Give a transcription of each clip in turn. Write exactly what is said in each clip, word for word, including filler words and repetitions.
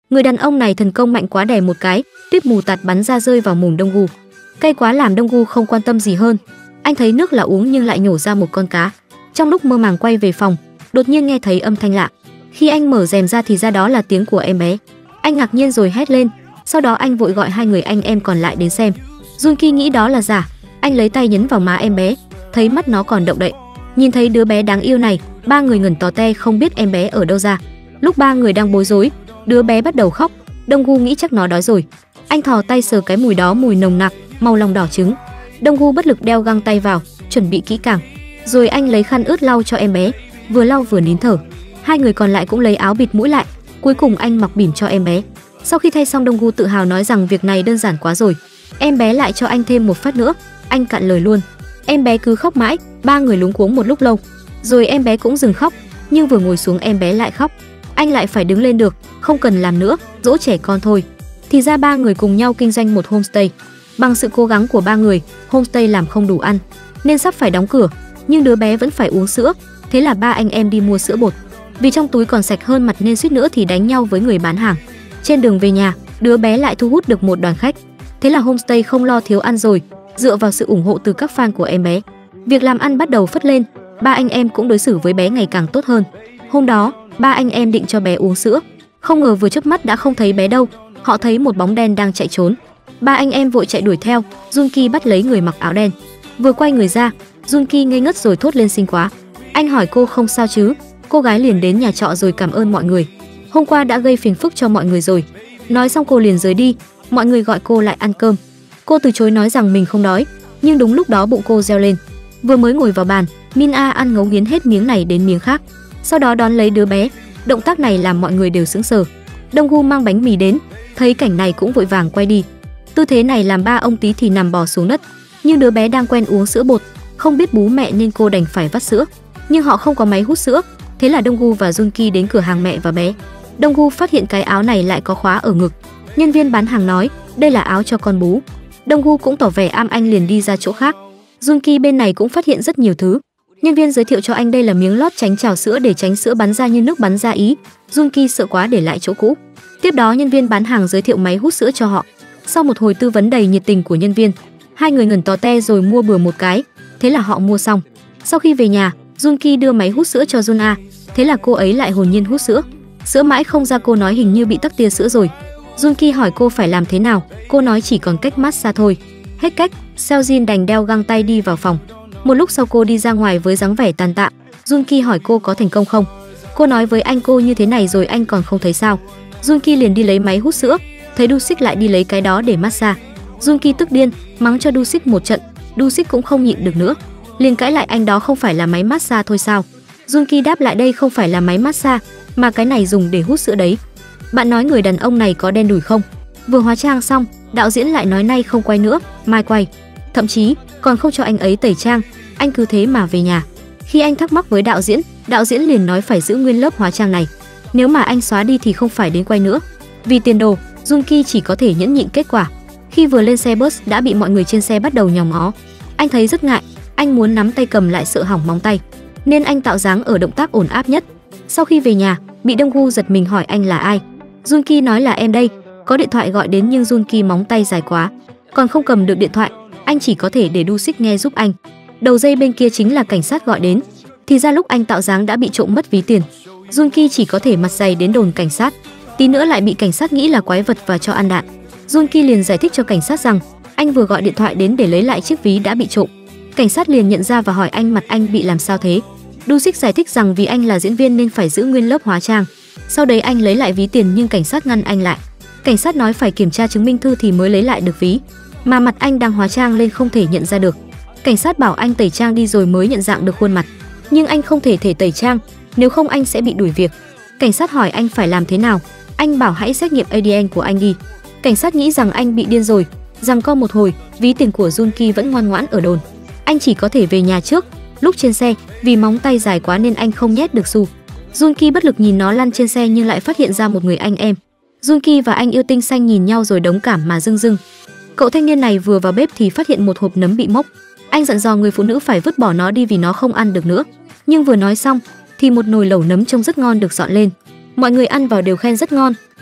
Người đàn ông này thần công mạnh quá, đè một cái, tuyết mù tạt bắn ra rơi vào mồm Đông Gu. Cay quá làm Đông Gu không quan tâm gì hơn. Anh thấy nước là uống nhưng lại nhổ ra một con cá. Trong lúc mơ màng quay về phòng, đột nhiên nghe thấy âm thanh lạ. Khi anh mở rèm ra thì ra đó là tiếng của em bé. Anh ngạc nhiên rồi hét lên. Sau đó anh vội gọi hai người anh em còn lại đến xem. Junki nghĩ đó là giả. Anh lấy tay nhấn vào má em bé, thấy mắt nó còn động đậy. Nhìn thấy đứa bé đáng yêu này, ba người ngẩn tò te không biết em bé ở đâu ra. Lúc ba người đang bối rối, đứa bé bắt đầu khóc. Đông Gu nghĩ chắc nó đói rồi. Anh thò tay sờ cái mùi đó, mùi nồng nặc, màu lòng đỏ trứng. Đông Gu bất lực đeo găng tay vào, chuẩn bị kỹ càng. Rồi anh lấy khăn ướt lau cho em bé, vừa lau vừa nín thở. Hai người còn lại cũng lấy áo bịt mũi lại. Cuối cùng anh mặc bỉm cho em bé. Sau khi thay xong, Đông Gu tự hào nói rằng việc này đơn giản quá rồi. Em bé lại cho anh thêm một phát nữa. Anh cạn lời luôn. Em bé cứ khóc mãi, ba người luống cuống một lúc lâu. Rồi em bé cũng dừng khóc, nhưng vừa ngồi xuống em bé lại khóc. Anh lại phải đứng lên được, không cần làm nữa, dỗ trẻ con thôi. Thì ra ba người cùng nhau kinh doanh một homestay. Bằng sự cố gắng của ba người, homestay làm không đủ ăn, nên sắp phải đóng cửa. Nhưng đứa bé vẫn phải uống sữa. Thế là ba anh em đi mua sữa bột. Vì trong túi còn sạch hơn mặt nên suýt nữa thì đánh nhau với người bán hàng. Trên đường về nhà, đứa bé lại thu hút được một đoàn khách. Thế là homestay không lo thiếu ăn rồi. Dựa vào sự ủng hộ từ các fan của em bé, việc làm ăn bắt đầu phất lên. Ba anh em cũng đối xử với bé ngày càng tốt hơn. Hôm đó, ba anh em định cho bé uống sữa. Không ngờ vừa chớp mắt đã không thấy bé đâu. Họ thấy một bóng đen đang chạy trốn. Ba anh em vội chạy đuổi theo. Junki bắt lấy người mặc áo đen. Vừa quay người ra, Junki ngây ngất rồi thốt lên xinh quá. Anh hỏi cô không sao chứ. Cô gái liền đến nhà trọ rồi cảm ơn mọi người. Hôm qua đã gây phiền phức cho mọi người rồi. Nói xong cô liền rời đi. Mọi người gọi cô lại ăn cơm. Cô từ chối nói rằng mình không đói. Nhưng đúng lúc đó bụng cô reo lên. Vừa mới ngồi vào bàn, Min-a ăn ngấu nghiến hết miếng này đến miếng khác. Sau đó đón lấy đứa bé. Động tác này làm mọi người đều sững sờ. Đông Gu mang bánh mì đến, thấy cảnh này cũng vội vàng quay đi. Tư thế này làm ba ông tí thì nằm bò xuống đất. Nhưng đứa bé đang quen uống sữa bột, không biết bú mẹ nên cô đành phải vắt sữa. Nhưng họ không có máy hút sữa. Thế là Đông Gu và Junki đến cửa hàng mẹ và bé. Đông Gu phát hiện cái áo này lại có khóa ở ngực. Nhân viên bán hàng nói đây là áo cho con bú. Đông Gu cũng tỏ vẻ am anh liền đi ra chỗ khác. Junki bên này cũng phát hiện rất nhiều thứ. Nhân viên giới thiệu cho anh đây là miếng lót tránh trào sữa để tránh sữa bắn ra như nước bắn ra Ý. Junki sợ quá để lại chỗ cũ. Tiếp đó nhân viên bán hàng giới thiệu máy hút sữa cho họ. Sau một hồi tư vấn đầy nhiệt tình của nhân viên, hai người ngẩn tò te rồi mua bừa một cái. Thế là họ mua xong. Sau khi về nhà, Junki đưa máy hút sữa cho Juna. Thế là cô ấy lại hồn nhiên hút sữa. Sữa mãi không ra, cô nói hình như bị tắc tia sữa rồi. Junki hỏi cô phải làm thế nào. Cô nói chỉ còn cách massage thôi. Hết cách, Seojin đành đeo găng tay đi vào phòng. Một lúc sau cô đi ra ngoài với dáng vẻ tàn tạ. Junki hỏi cô có thành công không. Cô nói với anh cô như thế này rồi anh còn không thấy sao. Junki liền đi lấy máy hút sữa. Thấy Dusik lại đi lấy cái đó để massage. Junki tức điên, mắng cho Dusik một trận. Dusik cũng không nhịn được nữa, liền cãi lại anh đó không phải là máy massage thôi sao. Junki đáp lại đây không phải là máy massage, mà cái này dùng để hút sữa đấy. Bạn nói người đàn ông này có đen đủi không? Vừa hóa trang xong, đạo diễn lại nói nay không quay nữa, mai quay. Thậm chí còn không cho anh ấy tẩy trang, anh cứ thế mà về nhà. Khi anh thắc mắc với đạo diễn, đạo diễn liền nói phải giữ nguyên lớp hóa trang này. Nếu mà anh xóa đi thì không phải đến quay nữa. Vì tiền đồ, Junki chỉ có thể nhẫn nhịn kết quả. Khi vừa lên xe bus đã bị mọi người trên xe bắt đầu nhòm ngó. Anh thấy rất ngại, anh muốn nắm tay cầm lại sợ hỏng móng tay, nên anh tạo dáng ở động tác ổn áp nhất. Sau khi về nhà, bị Đông Gu giật mình hỏi anh là ai. Junki nói là em đây. Có điện thoại gọi đến nhưng Junki móng tay dài quá, còn không cầm được điện thoại. Anh chỉ có thể để Dusik nghe giúp anh. Đầu dây bên kia chính là cảnh sát gọi đến. Thì ra lúc anh tạo dáng đã bị trộm mất ví tiền. Junki chỉ có thể mặt dày đến đồn cảnh sát. Tí nữa lại bị cảnh sát nghĩ là quái vật và cho ăn đạn. Junki liền giải thích cho cảnh sát rằng anh vừa gọi điện thoại đến để lấy lại chiếc ví đã bị trộm. Cảnh sát liền nhận ra và hỏi anh mặt anh bị làm sao thế. Dusik giải thích rằng vì anh là diễn viên nên phải giữ nguyên lớp hóa trang. Sau đấy anh lấy lại ví tiền nhưng cảnh sát ngăn anh lại. Cảnh sát nói phải kiểm tra chứng minh thư thì mới lấy lại được ví, mà mặt anh đang hóa trang lên không thể nhận ra được. Cảnh sát bảo anh tẩy trang đi rồi mới nhận dạng được khuôn mặt. Nhưng anh không thể thể tẩy trang, nếu không anh sẽ bị đuổi việc. Cảnh sát hỏi anh phải làm thế nào. Anh bảo hãy xét nghiệm a đê en của anh đi. Cảnh sát nghĩ rằng anh bị điên rồi. Rằng co một hồi, ví tiền của Junki vẫn ngoan ngoãn ở đồn. Anh chỉ có thể về nhà trước. Lúc trên xe, vì móng tay dài quá nên anh không nhét được xu. Junki bất lực nhìn nó lăn trên xe nhưng lại phát hiện ra một người anh em. Junki và anh yêu tinh xanh nhìn nhau rồi đống cảm mà rưng rưng. Cậu thanh niên này vừa vào bếp thì phát hiện một hộp nấm bị mốc. Anh dặn dò người phụ nữ phải vứt bỏ nó đi vì nó không ăn được nữa. Nhưng vừa nói xong thì một nồi lẩu nấm trông rất ngon được dọn lên. Mọi người ăn vào đều khen rất ngon.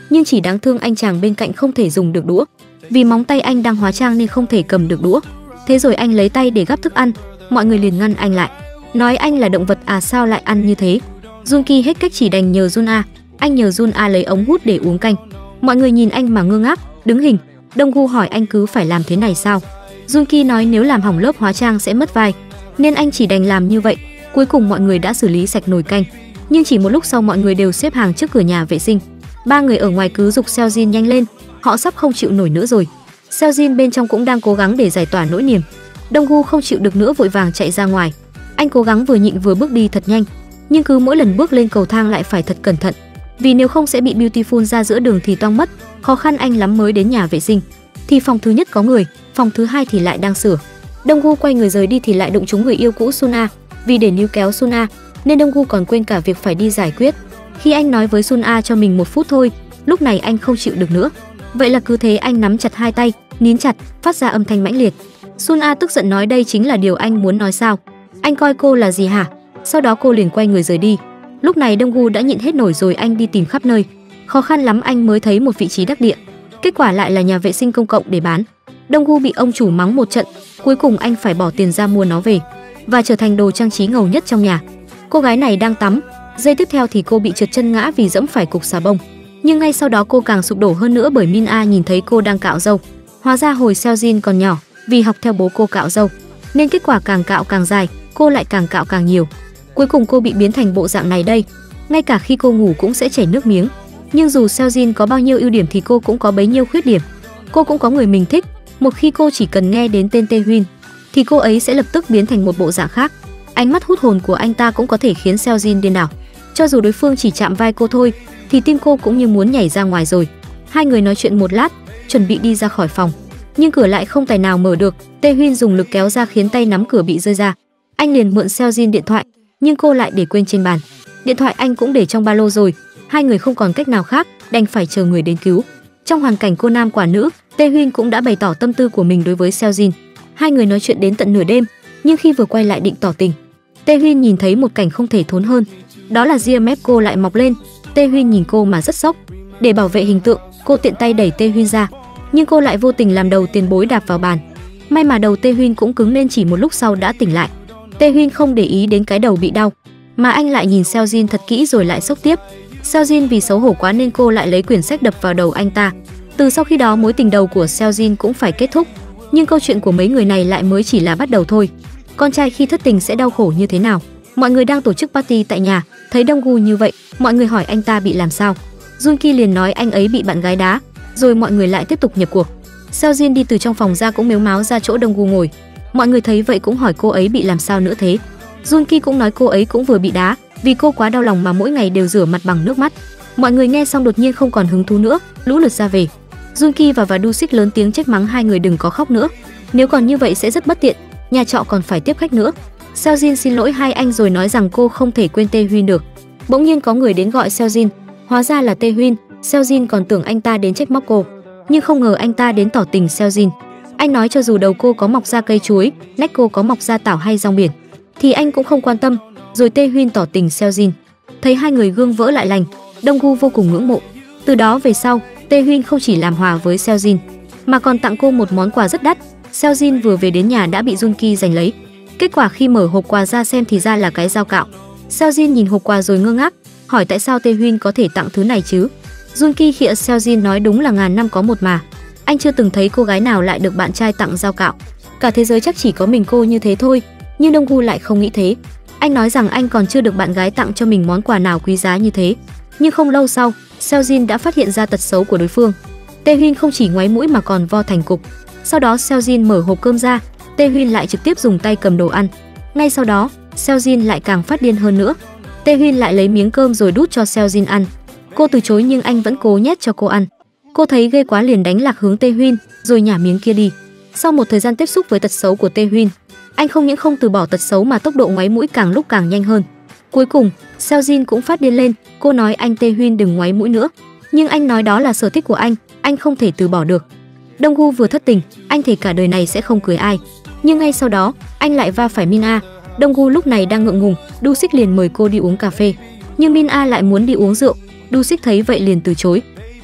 nhưng chỉ đáng thương anh chàng bên cạnh không thể dùng được đũa, vì móng tay anh đang hóa trang nên không thể cầm được đũa. Thế rồi anh lấy tay để gắp thức ăn, mọi người liền ngăn anh lại, nói anh là động vật à, sao lại ăn như thế. Junki hết cách chỉ đành nhờ Jun A, anh nhờ Jun A lấy ống hút để uống canh. Mọi người nhìn anh mà ngơ ngác, đứng hình. Donggu hỏi anh cứ phải làm thế này sao? Junki nói nếu làm hỏng lớp hóa trang sẽ mất vai, nên anh chỉ đành làm như vậy. Cuối cùng mọi người đã xử lý sạch nồi canh, nhưng chỉ một lúc sau mọi người đều xếp hàng trước cửa nhà vệ sinh. Ba người ở ngoài cứ giục Seojin nhanh lên, họ sắp không chịu nổi nữa rồi. Seojin bên trong cũng đang cố gắng để giải tỏa nỗi niềm. Donggu không chịu được nữa vội vàng chạy ra ngoài. Anh cố gắng vừa nhịn vừa bước đi thật nhanh, nhưng cứ mỗi lần bước lên cầu thang lại phải thật cẩn thận, vì nếu không sẽ bị Beautiful ra giữa đường thì toang mất. Khó khăn anh lắm mới đến nhà vệ sinh, thì phòng thứ nhất có người, phòng thứ hai thì lại đang sửa. Donggu quay người rời đi thì lại đụng trúng người yêu cũ Sun A. Vì để níu kéo Sun A nên Donggu còn quên cả việc phải đi giải quyết. Khi anh nói với Sun A cho mình một phút thôi, lúc này anh không chịu được nữa. Vậy là cứ thế anh nắm chặt hai tay, nín chặt, phát ra âm thanh mãnh liệt. Sun A tức giận nói đây chính là điều anh muốn nói sao? Anh coi cô là gì hả? Sau đó cô liền quay người rời đi. Lúc này Donggu đã nhịn hết nổi rồi, anh đi tìm khắp nơi, khó khăn lắm anh mới thấy một vị trí đắc địa. Kết quả lại là nhà vệ sinh công cộng để bán. Donggu bị ông chủ mắng một trận, cuối cùng anh phải bỏ tiền ra mua nó về và trở thành đồ trang trí ngầu nhất trong nhà. Cô gái này đang tắm, giây tiếp theo thì cô bị trượt chân ngã vì dẫm phải cục xà bông. Nhưng ngay sau đó cô càng sụp đổ hơn nữa bởi Min A nhìn thấy cô đang cạo râu. Hóa ra hồi Seojin còn nhỏ, vì học theo bố cô cạo râu, nên kết quả càng cạo càng dài, cô lại càng cạo càng nhiều. Cuối cùng cô bị biến thành bộ dạng này đây. Ngay cả khi cô ngủ cũng sẽ chảy nước miếng. Nhưng dù Seojin có bao nhiêu ưu điểm thì cô cũng có bấy nhiêu khuyết điểm. Cô cũng có người mình thích. Một khi cô chỉ cần nghe đến tên Taehyun thì cô ấy sẽ lập tức biến thành một bộ dạng khác. Ánh mắt hút hồn của anh ta cũng có thể khiến Seojin điên đảo. Cho dù đối phương chỉ chạm vai cô thôi thì tim cô cũng như muốn nhảy ra ngoài rồi. Hai người nói chuyện một lát, chuẩn bị đi ra khỏi phòng, nhưng cửa lại không tài nào mở được. Taehyun dùng lực kéo ra khiến tay nắm cửa bị rơi ra. Anh liền mượn Seojin điện thoại, nhưng cô lại để quên trên bàn. Điện thoại anh cũng để trong ba lô rồi. Hai người không còn cách nào khác, đành phải chờ người đến cứu. Trong hoàn cảnh cô nam quả nữ, Taehyun cũng đã bày tỏ tâm tư của mình đối với Seojin. Hai người nói chuyện đến tận nửa đêm, nhưng khi vừa quay lại định tỏ tình, Taehyun nhìn thấy một cảnh không thể thốn hơn. Đó là ria mép cô lại mọc lên. Taehyun nhìn cô mà rất sốc. Để bảo vệ hình tượng, cô tiện tay đẩy Taehyun ra, nhưng cô lại vô tình làm đầu tiền bối đạp vào bàn. May mà đầu Taehyun cũng cứng nên chỉ một lúc sau đã tỉnh lại. Taehyun không để ý đến cái đầu bị đau, mà anh lại nhìn Seojin thật kỹ rồi lại sốc tiếp. Seojin vì xấu hổ quá nên cô lại lấy quyển sách đập vào đầu anh ta. Từ sau khi đó mối tình đầu của Seojin cũng phải kết thúc. Nhưng câu chuyện của mấy người này lại mới chỉ là bắt đầu thôi. Con trai khi thất tình sẽ đau khổ như thế nào? Mọi người đang tổ chức party tại nhà, thấy Donggu như vậy, mọi người hỏi anh ta bị làm sao. Junki liền nói anh ấy bị bạn gái đá, rồi mọi người lại tiếp tục nhập cuộc. Seojin đi từ trong phòng ra cũng mếu máo ra chỗ Donggu ngồi. Mọi người thấy vậy cũng hỏi cô ấy bị làm sao nữa thế. Junki cũng nói cô ấy cũng vừa bị đá, vì cô quá đau lòng mà mỗi ngày đều rửa mặt bằng nước mắt. Mọi người nghe xong đột nhiên không còn hứng thú nữa, lũ lượt ra về. Junki và và Dusik lớn tiếng trách mắng hai người đừng có khóc nữa, nếu còn như vậy sẽ rất bất tiện, nhà trọ còn phải tiếp khách nữa. Seojin xin lỗi hai anh rồi nói rằng cô không thể quên Taehyun được. Bỗng nhiên có người đến gọi Seojin, hóa ra là Taehyun. Seojin còn tưởng anh ta đến trách móc cô, nhưng không ngờ anh ta đến tỏ tình Seojin. Anh nói cho dù đầu cô có mọc ra cây chuối, nách cô có mọc ra tảo hay rong biển thì anh cũng không quan tâm. Rồi Taehyun tỏ tình Seojin. Thấy hai người gương vỡ lại lành, Donggu vô cùng ngưỡng mộ. Từ đó về sau, Taehyun không chỉ làm hòa với Seojin mà còn tặng cô một món quà rất đắt. Seojin vừa về đến nhà đã bị Junki giành lấy. Kết quả khi mở hộp quà ra xem thì ra là cái dao cạo. Seojin nhìn hộp quà rồi ngơ ngác, hỏi tại sao Taehyun có thể tặng thứ này chứ. Junki khịa Seojin nói đúng là ngàn năm có một mà. Anh chưa từng thấy cô gái nào lại được bạn trai tặng dao cạo. Cả thế giới chắc chỉ có mình cô như thế thôi. Nhưng Donggu lại không nghĩ thế. Anh nói rằng anh còn chưa được bạn gái tặng cho mình món quà nào quý giá như thế. Nhưng không lâu sau, Seojin đã phát hiện ra tật xấu của đối phương. Taehyun không chỉ ngoáy mũi mà còn vo thành cục. Sau đó Seojin mở hộp cơm ra, Taehyun lại trực tiếp dùng tay cầm đồ ăn. Ngay sau đó, Seojin lại càng phát điên hơn nữa. Taehyun lại lấy miếng cơm rồi đút cho Seojin ăn. Cô từ chối nhưng anh vẫn cố nhét cho cô ăn. Cô thấy ghê quá liền đánh lạc hướng Taehyun, rồi nhả miếng kia đi. Sau một thời gian tiếp xúc với tật xấu của Taehyun, anh không những không từ bỏ tật xấu mà tốc độ ngoáy mũi càng lúc càng nhanh hơn. Cuối cùng, Seojin cũng phát điên lên, cô nói anh Taehyun đừng ngoáy mũi nữa. Nhưng anh nói đó là sở thích của anh, anh không thể từ bỏ được. Donggu vừa thất tình, anh thề cả đời này sẽ không cưới ai. Nhưng ngay sau đó, anh lại va phải Min A. Donggu lúc này đang ngượng ngùng, Dusik liền mời cô đi uống cà phê. Nhưng Min A lại muốn đi uống rượu, Dusik thấy vậy liền từ chối.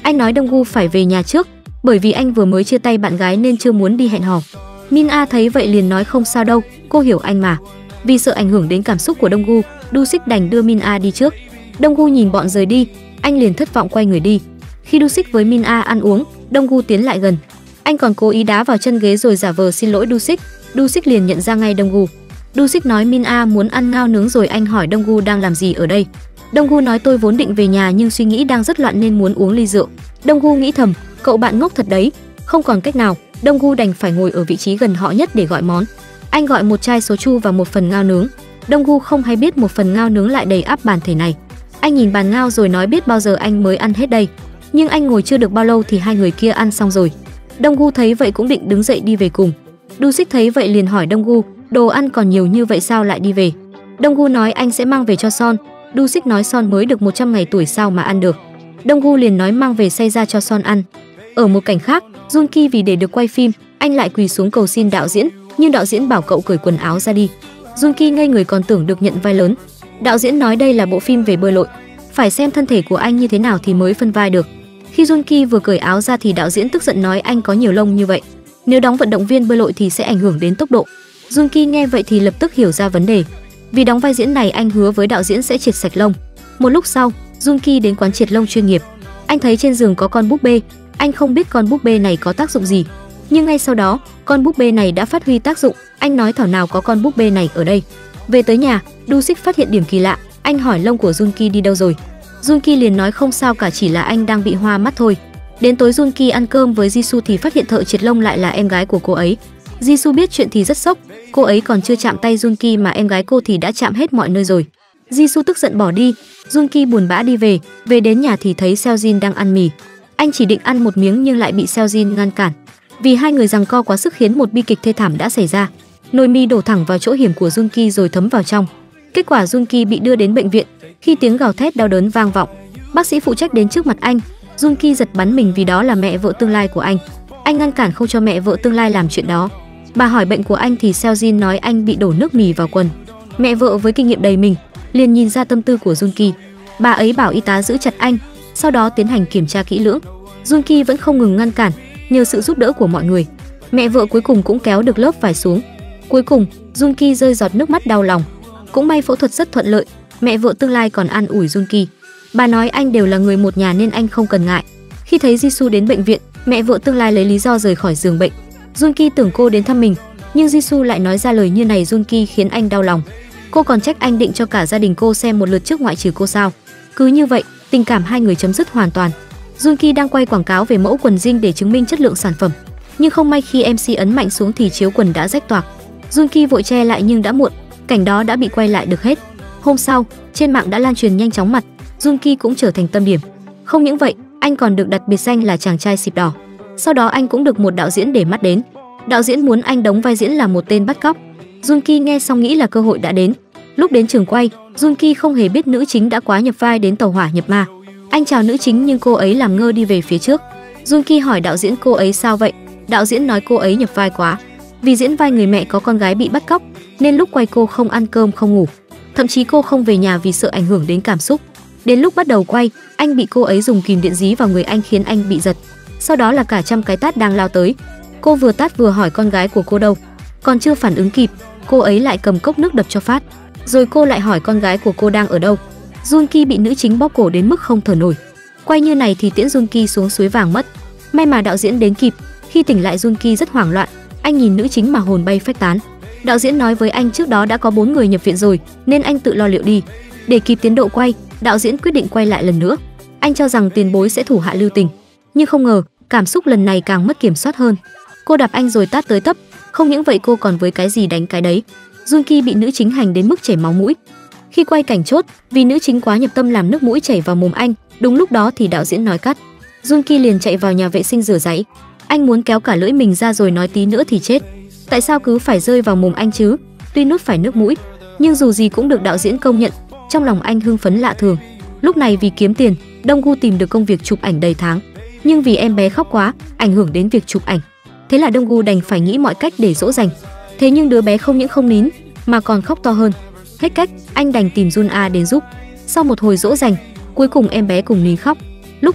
Anh nói Đông Gu phải về nhà trước, bởi vì anh vừa mới chia tay bạn gái nên chưa muốn đi hẹn hò. Min A thấy vậy liền nói không sao đâu, cô hiểu anh mà. Vì sợ ảnh hưởng đến cảm xúc của Đông Gu, Du Sik đành đưa Min A đi trước. Đông Gu nhìn bọn rời đi, anh liền thất vọng quay người đi. Khi Du Sik với Min A ăn uống, Đông Gu tiến lại gần. Anh còn cố ý đá vào chân ghế rồi giả vờ xin lỗi Du Sik. Du Sik liền nhận ra ngay Đông Gu. Du Sik nói Min A muốn ăn ngao nướng rồi anh hỏi Đông Gu đang làm gì ở đây. Đông Gu nói tôi vốn định về nhà nhưng suy nghĩ đang rất loạn nên muốn uống ly rượu. Đông Gu nghĩ thầm, cậu bạn ngốc thật đấy. Không còn cách nào, Đông Gu đành phải ngồi ở vị trí gần họ nhất để gọi món. Anh gọi một chai soju và một phần ngao nướng. Đông Gu không hay biết một phần ngao nướng lại đầy ắp bàn thể này. Anh nhìn bàn ngao rồi nói biết bao giờ anh mới ăn hết đây. Nhưng anh ngồi chưa được bao lâu thì hai người kia ăn xong rồi. Đông Gu thấy vậy cũng định đứng dậy đi về cùng. Du Sik thấy vậy liền hỏi Đông Gu, đồ ăn còn nhiều như vậy sao lại đi về? Đông Gu nói anh sẽ mang về cho Son. Du Sik nói Son mới được một trăm ngày tuổi sao mà ăn được. Đông Gu liền nói mang về xay ra cho Son ăn. Ở một cảnh khác, Jun Ki vì để được quay phim, anh lại quỳ xuống cầu xin đạo diễn, nhưng đạo diễn bảo cậu cởi quần áo ra đi. Jun Ki ngây người còn tưởng được nhận vai lớn. Đạo diễn nói đây là bộ phim về bơi lội, phải xem thân thể của anh như thế nào thì mới phân vai được. Khi Jun Ki vừa cởi áo ra thì đạo diễn tức giận nói anh có nhiều lông như vậy, nếu đóng vận động viên bơi lội thì sẽ ảnh hưởng đến tốc độ. Jun Ki nghe vậy thì lập tức hiểu ra vấn đề. Vì đóng vai diễn này anh hứa với đạo diễn sẽ triệt sạch lông. Một lúc sau, Jun Ki đến quán triệt lông chuyên nghiệp. Anh thấy trên giường có con búp bê, anh không biết con búp bê này có tác dụng gì, nhưng ngay sau đó, con búp bê này đã phát huy tác dụng. Anh nói thảo nào có con búp bê này ở đây. Về tới nhà, Du Sik phát hiện điểm kỳ lạ, anh hỏi lông của Jun Ki đi đâu rồi. Jun Ki liền nói không sao cả, chỉ là anh đang bị hoa mắt thôi. Đến tối Jun Ki ăn cơm với Jisoo thì phát hiện thợ triệt lông lại là em gái của cô ấy. Jisoo biết chuyện thì rất sốc, cô ấy còn chưa chạm tay Jun Ki mà em gái cô thì đã chạm hết mọi nơi rồi. Jisoo tức giận bỏ đi, Jun Ki buồn bã đi về, về đến nhà thì thấy Seojin đang ăn mì. Anh chỉ định ăn một miếng nhưng lại bị Seojin ngăn cản. Vì hai người giằng co quá sức khiến một bi kịch thê thảm đã xảy ra. Nồi mì đổ thẳng vào chỗ hiểm của Jun Ki rồi thấm vào trong. Kết quả Jun Ki bị đưa đến bệnh viện. Khi tiếng gào thét đau đớn vang vọng, bác sĩ phụ trách đến trước mặt anh. Jun Ki giật bắn mình vì đó là mẹ vợ tương lai của anh. Anh ngăn cản không cho mẹ vợ tương lai làm chuyện đó. Bà hỏi bệnh của anh thì Seojin nói anh bị đổ nước mì vào quần. Mẹ vợ với kinh nghiệm đầy mình liền nhìn ra tâm tư của Jun Ki. Bà ấy bảo y tá giữ chặt anh, sau đó tiến hành kiểm tra kỹ lưỡng. Jun Ki vẫn không ngừng ngăn cản, nhờ sự giúp đỡ của mọi người, mẹ vợ cuối cùng cũng kéo được lớp vải xuống. Cuối cùng, Jun Ki rơi giọt nước mắt đau lòng. Cũng may phẫu thuật rất thuận lợi, mẹ vợ tương lai còn an ủi Jun Ki. Bà nói anh đều là người một nhà nên anh không cần ngại. Khi thấy Jisoo đến bệnh viện, mẹ vợ tương lai lấy lý do rời khỏi giường bệnh. Jun Ki tưởng cô đến thăm mình, nhưng Jisoo lại nói ra lời như này Jun Ki khiến anh đau lòng. Cô còn trách anh định cho cả gia đình cô xem một lượt trước ngoại trừ cô sao? Cứ như vậy, tình cảm hai người chấm dứt hoàn toàn. Jun Ki đang quay quảng cáo về mẫu quần jean để chứng minh chất lượng sản phẩm, nhưng không may khi em xê ấn mạnh xuống thì chiếu quần đã rách toạc. Jun Ki vội che lại nhưng đã muộn, cảnh đó đã bị quay lại được hết. Hôm sau, trên mạng đã lan truyền nhanh chóng mặt, Jun Ki cũng trở thành tâm điểm. Không những vậy, anh còn được đặt biệt danh là chàng trai xịp đỏ. Sau đó anh cũng được một đạo diễn để mắt đến. Đạo diễn muốn anh đóng vai diễn là một tên bắt cóc. Jun Ki nghe xong nghĩ là cơ hội đã đến. Lúc đến trường quay, Jun Ki không hề biết nữ chính đã quá nhập vai đến tàu hỏa nhập ma. Anh chào nữ chính nhưng cô ấy làm ngơ đi về phía trước. Jun Ki hỏi đạo diễn cô ấy sao vậy? Đạo diễn nói cô ấy nhập vai quá. Vì diễn vai người mẹ có con gái bị bắt cóc, nên lúc quay cô không ăn cơm không ngủ. Thậm chí cô không về nhà vì sợ ảnh hưởng đến cảm xúc. Đến lúc bắt đầu quay, anh bị cô ấy dùng kìm điện dí vào người anh khiến anh bị giật. Sau đó là cả trăm cái tát đang lao tới. Cô vừa tát vừa hỏi con gái của cô đâu. Còn chưa phản ứng kịp, cô ấy lại cầm cốc nước đập cho phát. Rồi cô lại hỏi con gái của cô đang ở đâu. Jun Ki bị nữ chính bóp cổ đến mức không thở nổi. Quay như này thì tiễn Jun Ki xuống suối vàng mất. May mà đạo diễn đến kịp. Khi tỉnh lại Jun Ki rất hoảng loạn, anh nhìn nữ chính mà hồn bay phách tán. Đạo diễn nói với anh trước đó đã có bốn người nhập viện rồi, nên anh tự lo liệu đi. Để kịp tiến độ quay, đạo diễn quyết định quay lại lần nữa. Anh cho rằng tiền bối sẽ thủ hạ lưu tình, nhưng không ngờ cảm xúc lần này càng mất kiểm soát hơn. Cô đạp anh rồi tát tới tấp. Không những vậy cô còn với cái gì đánh cái đấy. Jun Ki bị nữ chính hành đến mức chảy máu mũi. Khi quay cảnh chốt, vì nữ chính quá nhập tâm làm nước mũi chảy vào mồm anh. Đúng lúc đó thì đạo diễn nói cắt. Jun Ki liền chạy vào nhà vệ sinh rửa ráy. Anh muốn kéo cả lưỡi mình ra rồi nói tí nữa thì chết. Tại sao cứ phải rơi vào mồm anh chứ? Tuy nuốt phải nước mũi, nhưng dù gì cũng được đạo diễn công nhận. Trong lòng anh hưng phấn lạ thường. Lúc này vì kiếm tiền, Đông Gu tìm được công việc chụp ảnh đầy tháng. Nhưng vì em bé khóc quá, ảnh hưởng đến việc chụp ảnh. Thế là Đông Gu đành phải nghĩ mọi cách để dỗ dành. Thế nhưng đứa bé không những không nín, mà còn khóc to hơn. Hết cách, anh đành tìm Jun A đến giúp. Sau một hồi dỗ dành, cuối cùng em bé cùng nín khóc. Lúc này,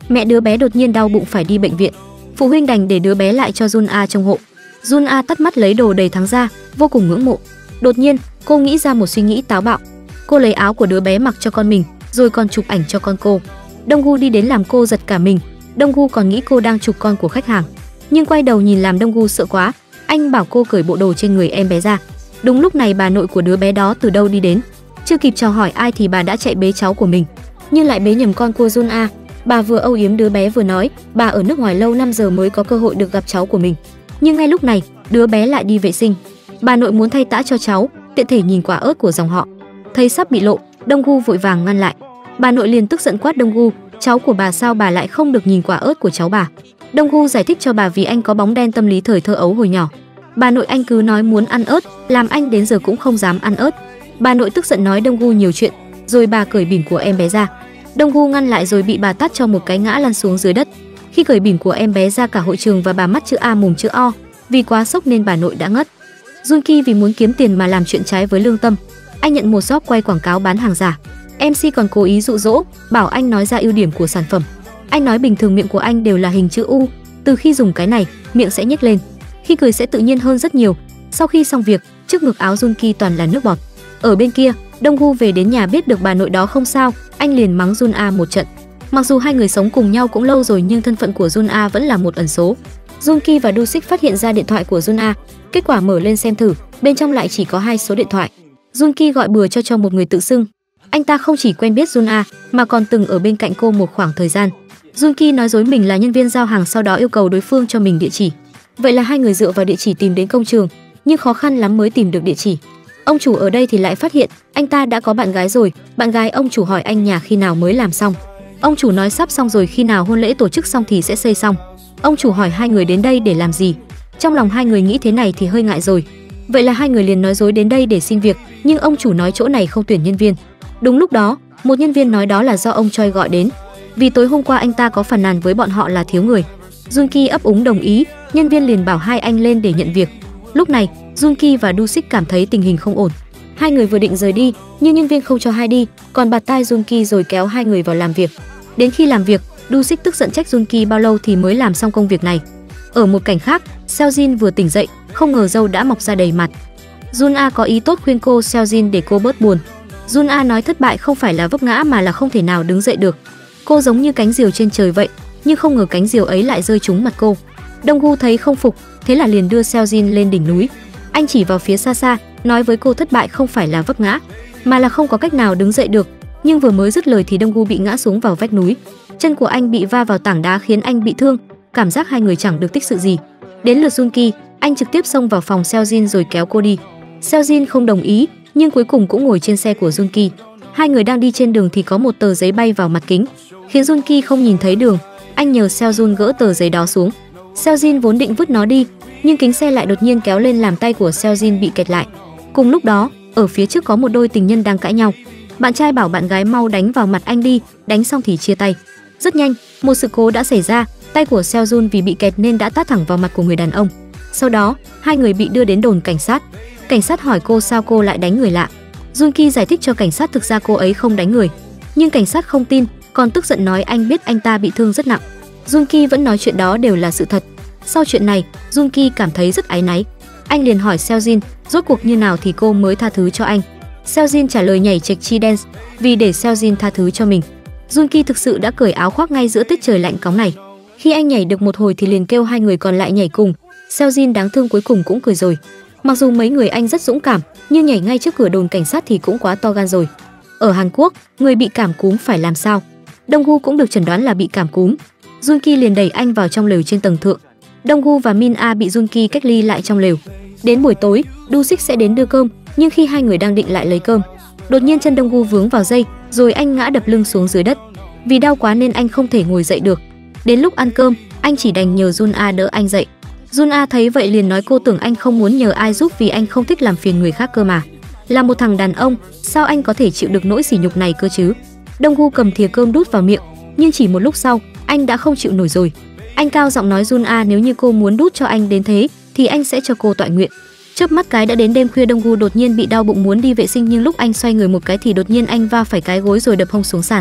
Mẹ đứa bé đột nhiên đau bụng phải đi bệnh viện. Phụ huynh đành để đứa bé lại cho Jun A trông hộ. Jun A tắt mắt lấy đồ đầy thắng ra, vô cùng ngưỡng mộ. Đột nhiên, cô nghĩ ra một suy nghĩ táo bạo. Cô lấy áo của đứa bé mặc cho con mình, rồi còn chụp ảnh cho con cô. Donggu đi đến làm cô giật cả mình. Donggu còn nghĩ cô đang chụp con của khách hàng, nhưng quay đầu nhìn làm Donggu sợ quá. Anh bảo cô cởi bộ đồ trên người em bé ra. Đúng lúc này bà nội của đứa bé đó từ đâu đi đến. Chưa kịp chào hỏi ai thì bà đã chạy bế cháu của mình, nhưng lại bế nhầm con cua Jun A. Bà vừa âu yếm đứa bé vừa nói, bà ở nước ngoài lâu năm giờ mới có cơ hội được gặp cháu của mình. Nhưng ngay lúc này, đứa bé lại đi vệ sinh. Bà nội muốn thay tã cho cháu, tiện thể nhìn quả ớt của dòng họ. Thấy sắp bị lộ, Donggu vội vàng ngăn lại. Bà nội liền tức giận quát Donggu, cháu của bà sao bà lại không được nhìn quả ớt của cháu bà? Donggu giải thích cho bà vì anh có bóng đen tâm lý thời thơ ấu hồi nhỏ. Bà nội anh cứ nói muốn ăn ớt, làm anh đến giờ cũng không dám ăn ớt. Bà nội tức giận nói Donggu nhiều chuyện, rồi bà cởi bỉm của em bé ra. Donggu ngăn lại rồi bị bà tát cho một cái ngã lăn xuống dưới đất. Khi cởi bỉm của em bé ra, cả hội trường và bà mắt chữ A mồm chữ O, vì quá sốc nên bà nội đã ngất. Junki vì muốn kiếm tiền mà làm chuyện trái với lương tâm. Anh nhận một job quay quảng cáo bán hàng giả. em xê còn cố ý dụ dỗ, bảo anh nói ra ưu điểm của sản phẩm. Anh nói bình thường miệng của anh đều là hình chữ U, từ khi dùng cái này, miệng sẽ nhếch lên, khi cười sẽ tự nhiên hơn rất nhiều. Sau khi xong việc, trước ngực áo Junki toàn là nước bọt. Ở bên kia, Donggu về đến nhà biết được bà nội đó không sao, anh liền mắng Jun A một trận. Mặc dù hai người sống cùng nhau cũng lâu rồi nhưng thân phận của Jun A vẫn là một ẩn số. Junki và Dusik phát hiện ra điện thoại của Jun A, kết quả mở lên xem thử, bên trong lại chỉ có hai số điện thoại. Junki gọi bừa cho cho một người tự xưng. Anh ta không chỉ quen biết Jun A mà còn từng ở bên cạnh cô một khoảng thời gian. Junki nói dối mình là nhân viên giao hàng, sau đó yêu cầu đối phương cho mình địa chỉ. Vậy là hai người dựa vào địa chỉ tìm đến công trường, nhưng khó khăn lắm mới tìm được địa chỉ. Ông chủ ở đây thì lại phát hiện anh ta đã có bạn gái rồi. Bạn gái ông chủ hỏi anh nhà khi nào mới làm xong. Ông chủ nói sắp xong rồi, khi nào hôn lễ tổ chức xong thì sẽ xây xong. Ông chủ hỏi hai người đến đây để làm gì. Trong lòng hai người nghĩ thế này thì hơi ngại rồi. Vậy là hai người liền nói dối đến đây để xin việc, nhưng ông chủ nói chỗ này không tuyển nhân viên. Đúng lúc đó, một nhân viên nói đó là do ông Choi gọi đến, vì tối hôm qua anh ta có phàn nàn với bọn họ là thiếu người. Junki ấp úng đồng ý, nhân viên liền bảo hai anh lên để nhận việc. Lúc này, Junki và Dusik cảm thấy tình hình không ổn. Hai người vừa định rời đi, nhưng nhân viên không cho hai đi, còn bạt tai Junki rồi kéo hai người vào làm việc. Đến khi làm việc, Dusik tức giận trách Junki bao lâu thì mới làm xong công việc này. Ở một cảnh khác, Seojin vừa tỉnh dậy, không ngờ râu đã mọc ra đầy mặt. Jun A có ý tốt khuyên cô Seojin để cô bớt buồn. Jun A nói thất bại không phải là vấp ngã mà là không thể nào đứng dậy được. Cô giống như cánh diều trên trời vậy, nhưng không ngờ cánh diều ấy lại rơi trúng mặt cô. Donggu thấy không phục, thế là liền đưa Seojin lên đỉnh núi. Anh chỉ vào phía xa xa, nói với cô thất bại không phải là vấp ngã, mà là không có cách nào đứng dậy được. Nhưng vừa mới dứt lời thì Donggu bị ngã xuống vào vách núi. Chân của anh bị va vào tảng đá khiến anh bị thương, cảm giác hai người chẳng được tích sự gì. Đến lượt Junki, anh trực tiếp xông vào phòng Seojin rồi kéo cô đi. Seojin không đồng ý, nhưng cuối cùng cũng ngồi trên xe của Junki. Hai người đang đi trên đường thì có một tờ giấy bay vào mặt kính, khiến Junki không nhìn thấy đường. Anh nhờ Seojin gỡ tờ giấy đó xuống. Seojin vốn định vứt nó đi, nhưng kính xe lại đột nhiên kéo lên làm tay của Seojin bị kẹt lại. Cùng lúc đó, ở phía trước có một đôi tình nhân đang cãi nhau. Bạn trai bảo bạn gái mau đánh vào mặt anh đi, đánh xong thì chia tay. Rất nhanh, một sự cố đã xảy ra, tay của Seojin vì bị kẹt nên đã tát thẳng vào mặt của người đàn ông. Sau đó, hai người bị đưa đến đồn cảnh sát. Cảnh sát hỏi cô sao cô lại đánh người lạ. Junki giải thích cho cảnh sát thực ra cô ấy không đánh người, nhưng cảnh sát không tin, còn tức giận nói anh biết anh ta bị thương rất nặng. Junki vẫn nói chuyện đó đều là sự thật. Sau chuyện này, Junki cảm thấy rất áy náy. Anh liền hỏi Seojin rốt cuộc như nào thì cô mới tha thứ cho anh. Seojin trả lời nhảy chệch chi dance vì để Seojin tha thứ cho mình. Junki thực sự đã cởi áo khoác ngay giữa tiết trời lạnh cóng này. Khi anh nhảy được một hồi thì liền kêu hai người còn lại nhảy cùng. Seojin đáng thương cuối cùng cũng cười rồi. Mặc dù mấy người anh rất dũng cảm, nhưng nhảy ngay trước cửa đồn cảnh sát thì cũng quá to gan rồi. Ở Hàn Quốc, người bị cảm cúm phải làm sao? Donggu cũng được chẩn đoán là bị cảm cúm. Junki liền đẩy anh vào trong lều trên tầng thượng. Donggu và Min A bị Junki cách ly lại trong lều. Đến buổi tối, Dusik sẽ đến đưa cơm, nhưng khi hai người đang định lại lấy cơm, đột nhiên chân Donggu vướng vào dây, rồi anh ngã đập lưng xuống dưới đất. Vì đau quá nên anh không thể ngồi dậy được. Đến lúc ăn cơm, anh chỉ đành nhờ Jun A đỡ anh dậy. Jun A thấy vậy liền nói cô tưởng anh không muốn nhờ ai giúp vì anh không thích làm phiền người khác cơ mà. Là một thằng đàn ông, sao anh có thể chịu được nỗi sỉ nhục này cơ chứ? Donggu cầm thìa cơm đút vào miệng, nhưng chỉ một lúc sau, anh đã không chịu nổi rồi. Anh cao giọng nói Jun A nếu như cô muốn đút cho anh đến thế, thì anh sẽ cho cô tọa nguyện. Chớp mắt cái đã đến đêm khuya, Donggu đột nhiên bị đau bụng muốn đi vệ sinh, nhưng lúc anh xoay người một cái thì đột nhiên anh va phải cái gối rồi đập hông xuống sàn.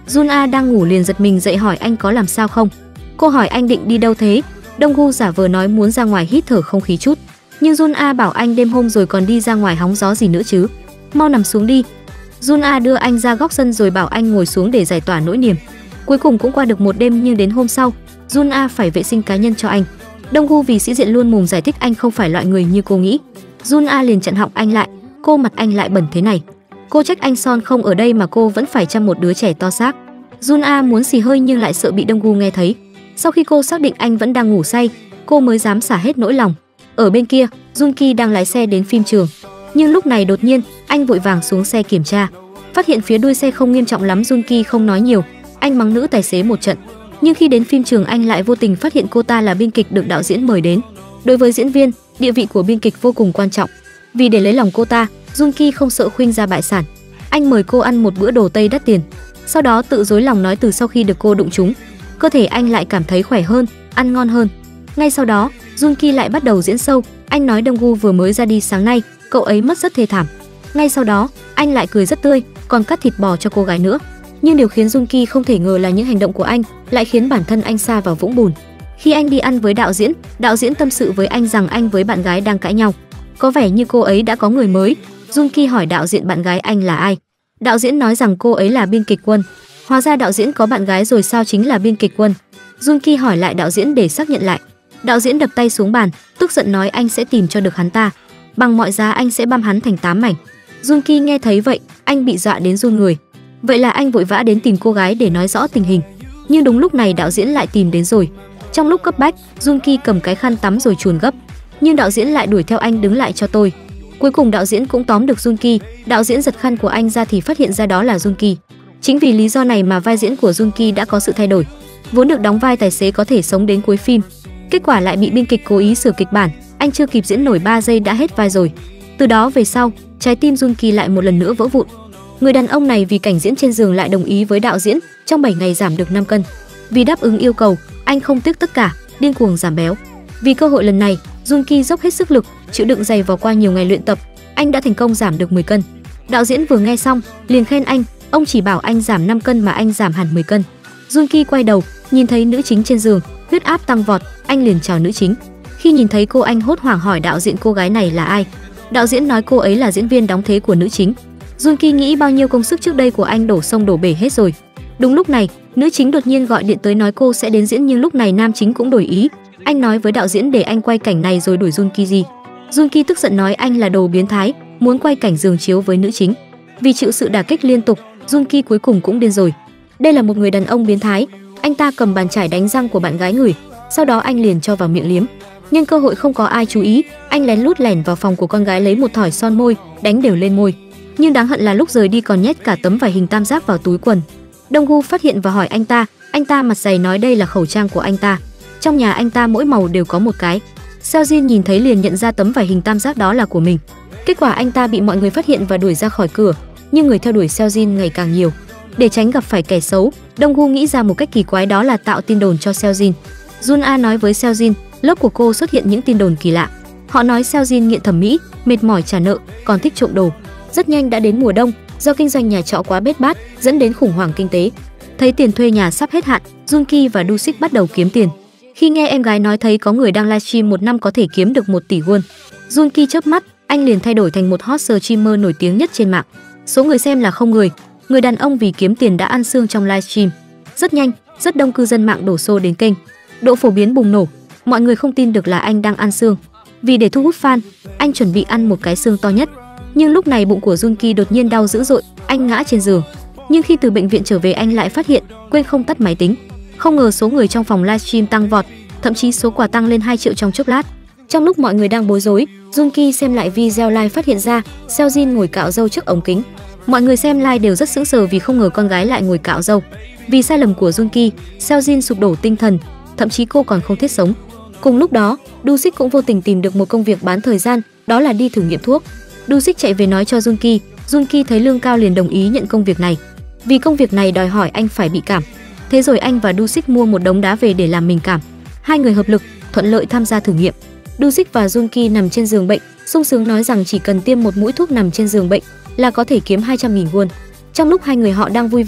Jun A đang ngủ liền giật mình dậy hỏi anh có làm sao không. Cô hỏi anh định đi đâu thế. Donggu giả vờ nói muốn ra ngoài hít thở không khí chút, nhưng Jun A bảo anh đêm hôm rồi còn đi ra ngoài hóng gió gì nữa chứ, mau nằm xuống đi. Jun A đưa anh ra góc sân rồi bảo anh ngồi xuống để giải tỏa nỗi niềm. Cuối cùng cũng qua được một đêm, nhưng đến hôm sau, Jun A phải vệ sinh cá nhân cho anh. Donggu vì sĩ diện luôn mồm giải thích anh không phải loại người như cô nghĩ. Jun A liền chặn họng anh lại, cô mặt anh lại bẩn thế này. Cô trách anh Son không ở đây mà cô vẫn phải chăm một đứa trẻ to xác. Jun A muốn xì hơi nhưng lại sợ bị Donggu nghe thấy. Sau khi cô xác định anh vẫn đang ngủ say, cô mới dám xả hết nỗi lòng. Ở bên kia, Junki đang lái xe đến phim trường, nhưng lúc này đột nhiên anh vội vàng xuống xe kiểm tra, phát hiện phía đuôi xe không nghiêm trọng lắm. Junki không nói nhiều, anh mắng nữ tài xế một trận, nhưng khi đến phim trường anh lại vô tình phát hiện cô ta là biên kịch được đạo diễn mời đến. Đối với diễn viên, địa vị của biên kịch vô cùng quan trọng. Vì để lấy lòng cô ta, Junki không sợ khuynh ra bại sản. Anh mời cô ăn một bữa đồ Tây đắt tiền, sau đó tự dối lòng nói từ sau khi được cô đụng trúng, cơ thể anh lại cảm thấy khỏe hơn, ăn ngon hơn. Ngay sau đó, Junki lại bắt đầu diễn sâu. Anh nói Donggu vừa mới ra đi sáng nay, cậu ấy mất rất thê thảm. Ngay sau đó, anh lại cười rất tươi, còn cắt thịt bò cho cô gái nữa. Nhưng điều khiến Junki không thể ngờ là những hành động của anh lại khiến bản thân anh sa vào vũng bùn. Khi anh đi ăn với đạo diễn, đạo diễn tâm sự với anh rằng anh với bạn gái đang cãi nhau, có vẻ như cô ấy đã có người mới. Junki hỏi đạo diễn bạn gái anh là ai. Đạo diễn nói rằng cô ấy là biên kịch Quân. Hóa ra đạo diễn có bạn gái rồi sao, chính là biên kịch Quân. Junki hỏi lại đạo diễn để xác nhận lại. Đạo diễn đập tay xuống bàn, tức giận nói anh sẽ tìm cho được hắn ta, bằng mọi giá anh sẽ băm hắn thành tám mảnh. Junki nghe thấy vậy, anh bị dọa đến run người. Vậy là anh vội vã đến tìm cô gái để nói rõ tình hình. Nhưng đúng lúc này đạo diễn lại tìm đến rồi. Trong lúc cấp bách, Junki cầm cái khăn tắm rồi chuồn gấp, nhưng đạo diễn lại đuổi theo anh, đứng lại cho tôi. Cuối cùng đạo diễn cũng tóm được Junki. Đạo diễn giật khăn của anh ra thì phát hiện ra đó là Junki. Chính vì lý do này mà vai diễn của Junki đã có sự thay đổi. Vốn được đóng vai tài xế có thể sống đến cuối phim, kết quả lại bị biên kịch cố ý sửa kịch bản, anh chưa kịp diễn nổi ba giây đã hết vai rồi. Từ đó về sau, trái tim Junki lại một lần nữa vỡ vụn. Người đàn ông này vì cảnh diễn trên giường lại đồng ý với đạo diễn, trong bảy ngày giảm được năm cân. Vì đáp ứng yêu cầu, anh không tiếc tất cả, điên cuồng giảm béo. Vì cơ hội lần này, Junki dốc hết sức lực, chịu đựng dày vò qua nhiều ngày luyện tập, anh đã thành công giảm được mười cân. Đạo diễn vừa nghe xong, liền khen anh, ông chỉ bảo anh giảm năm cân mà anh giảm hẳn mười cân. Junki quay đầu, nhìn thấy nữ chính trên giường, huyết áp tăng vọt, anh liền chào nữ chính. Khi nhìn thấy cô, anh hốt hoảng hỏi đạo diễn cô gái này là ai. Đạo diễn nói cô ấy là diễn viên đóng thế của nữ chính. Junki nghĩ bao nhiêu công sức trước đây của anh đổ sông đổ bể hết rồi. Đúng lúc này, nữ chính đột nhiên gọi điện tới nói cô sẽ đến diễn, nhưng lúc này nam chính cũng đổi ý. Anh nói với đạo diễn để anh quay cảnh này rồi đuổi Junki đi. Junki tức giận nói anh là đồ biến thái, muốn quay cảnh giường chiếu với nữ chính. Vì chịu sự đả kích liên tục, Junki cuối cùng cũng điên rồi. Đây là một người đàn ông biến thái. Anh ta cầm bàn chải đánh răng của bạn gái người, sau đó anh liền cho vào miệng liếm. Nhưng cơ hội không có ai chú ý, anh lén lút lẻn vào phòng của con gái lấy một thỏi son môi, đánh đều lên môi. Nhưng đáng hận là lúc rời đi còn nhét cả tấm vải hình tam giác vào túi quần. Donggu phát hiện và hỏi anh ta, anh ta mặt dày nói đây là khẩu trang của anh ta. Trong nhà anh ta mỗi màu đều có một cái. Seojin nhìn thấy liền nhận ra tấm vải hình tam giác đó là của mình. Kết quả anh ta bị mọi người phát hiện và đuổi ra khỏi cửa, nhưng người theo đuổi Seojin ngày càng nhiều. Để tránh gặp phải kẻ xấu, Donggu nghĩ ra một cách kỳ quái, đó là tạo tin đồn cho Seojin. Jun A nói với Seojin, lớp của cô xuất hiện những tin đồn kỳ lạ. Họ nói Seojin nghiện thẩm mỹ, mệt mỏi trả nợ, còn thích trộm đồ. Rất nhanh đã đến mùa đông, do kinh doanh nhà trọ quá bết bát, dẫn đến khủng hoảng kinh tế. Thấy tiền thuê nhà sắp hết hạn, Junki và Dusik bắt đầu kiếm tiền. Khi nghe em gái nói thấy có người đang livestream một năm có thể kiếm được một tỷ won, Junki chớp mắt, anh liền thay đổi thành một hot streamer nổi tiếng nhất trên mạng. Số người xem là không người. Người đàn ông vì kiếm tiền đã ăn xương trong livestream. Rất nhanh, rất đông cư dân mạng đổ xô đến kênh. Độ phổ biến bùng nổ, mọi người không tin được là anh đang ăn xương. Vì để thu hút fan, anh chuẩn bị ăn một cái xương to nhất. Nhưng lúc này bụng của Junki đột nhiên đau dữ dội, anh ngã trên giường. Nhưng khi từ bệnh viện trở về anh lại phát hiện quên không tắt máy tính. Không ngờ số người trong phòng livestream tăng vọt, thậm chí số quà tăng lên hai triệu trong chốc lát. Trong lúc mọi người đang bối rối, Junki xem lại video live phát hiện ra Seojin ngồi cạo râu trước ống kính. Mọi người xem live đều rất sững sờ vì không ngờ con gái lại ngồi cạo râu. Vì sai lầm của Junki, Seojin sụp đổ tinh thần, thậm chí cô còn không thiết sống. Cùng lúc đó, Dusik cũng vô tình tìm được một công việc bán thời gian, đó là đi thử nghiệm thuốc. Dusik chạy về nói cho Junki, Junki thấy lương cao liền đồng ý nhận công việc này. Vì công việc này đòi hỏi anh phải bị cảm. Thế rồi anh và Dusik mua một đống đá về để làm mình cảm. Hai người hợp lực, thuận lợi tham gia thử nghiệm. Dusik và Junki nằm trên giường bệnh, sung sướng nói rằng chỉ cần tiêm một mũi thuốc nằm trên giường bệnh là có thể kiếm hai trăm nghìn won. Trong lúc hai người họ đang vui vẻ,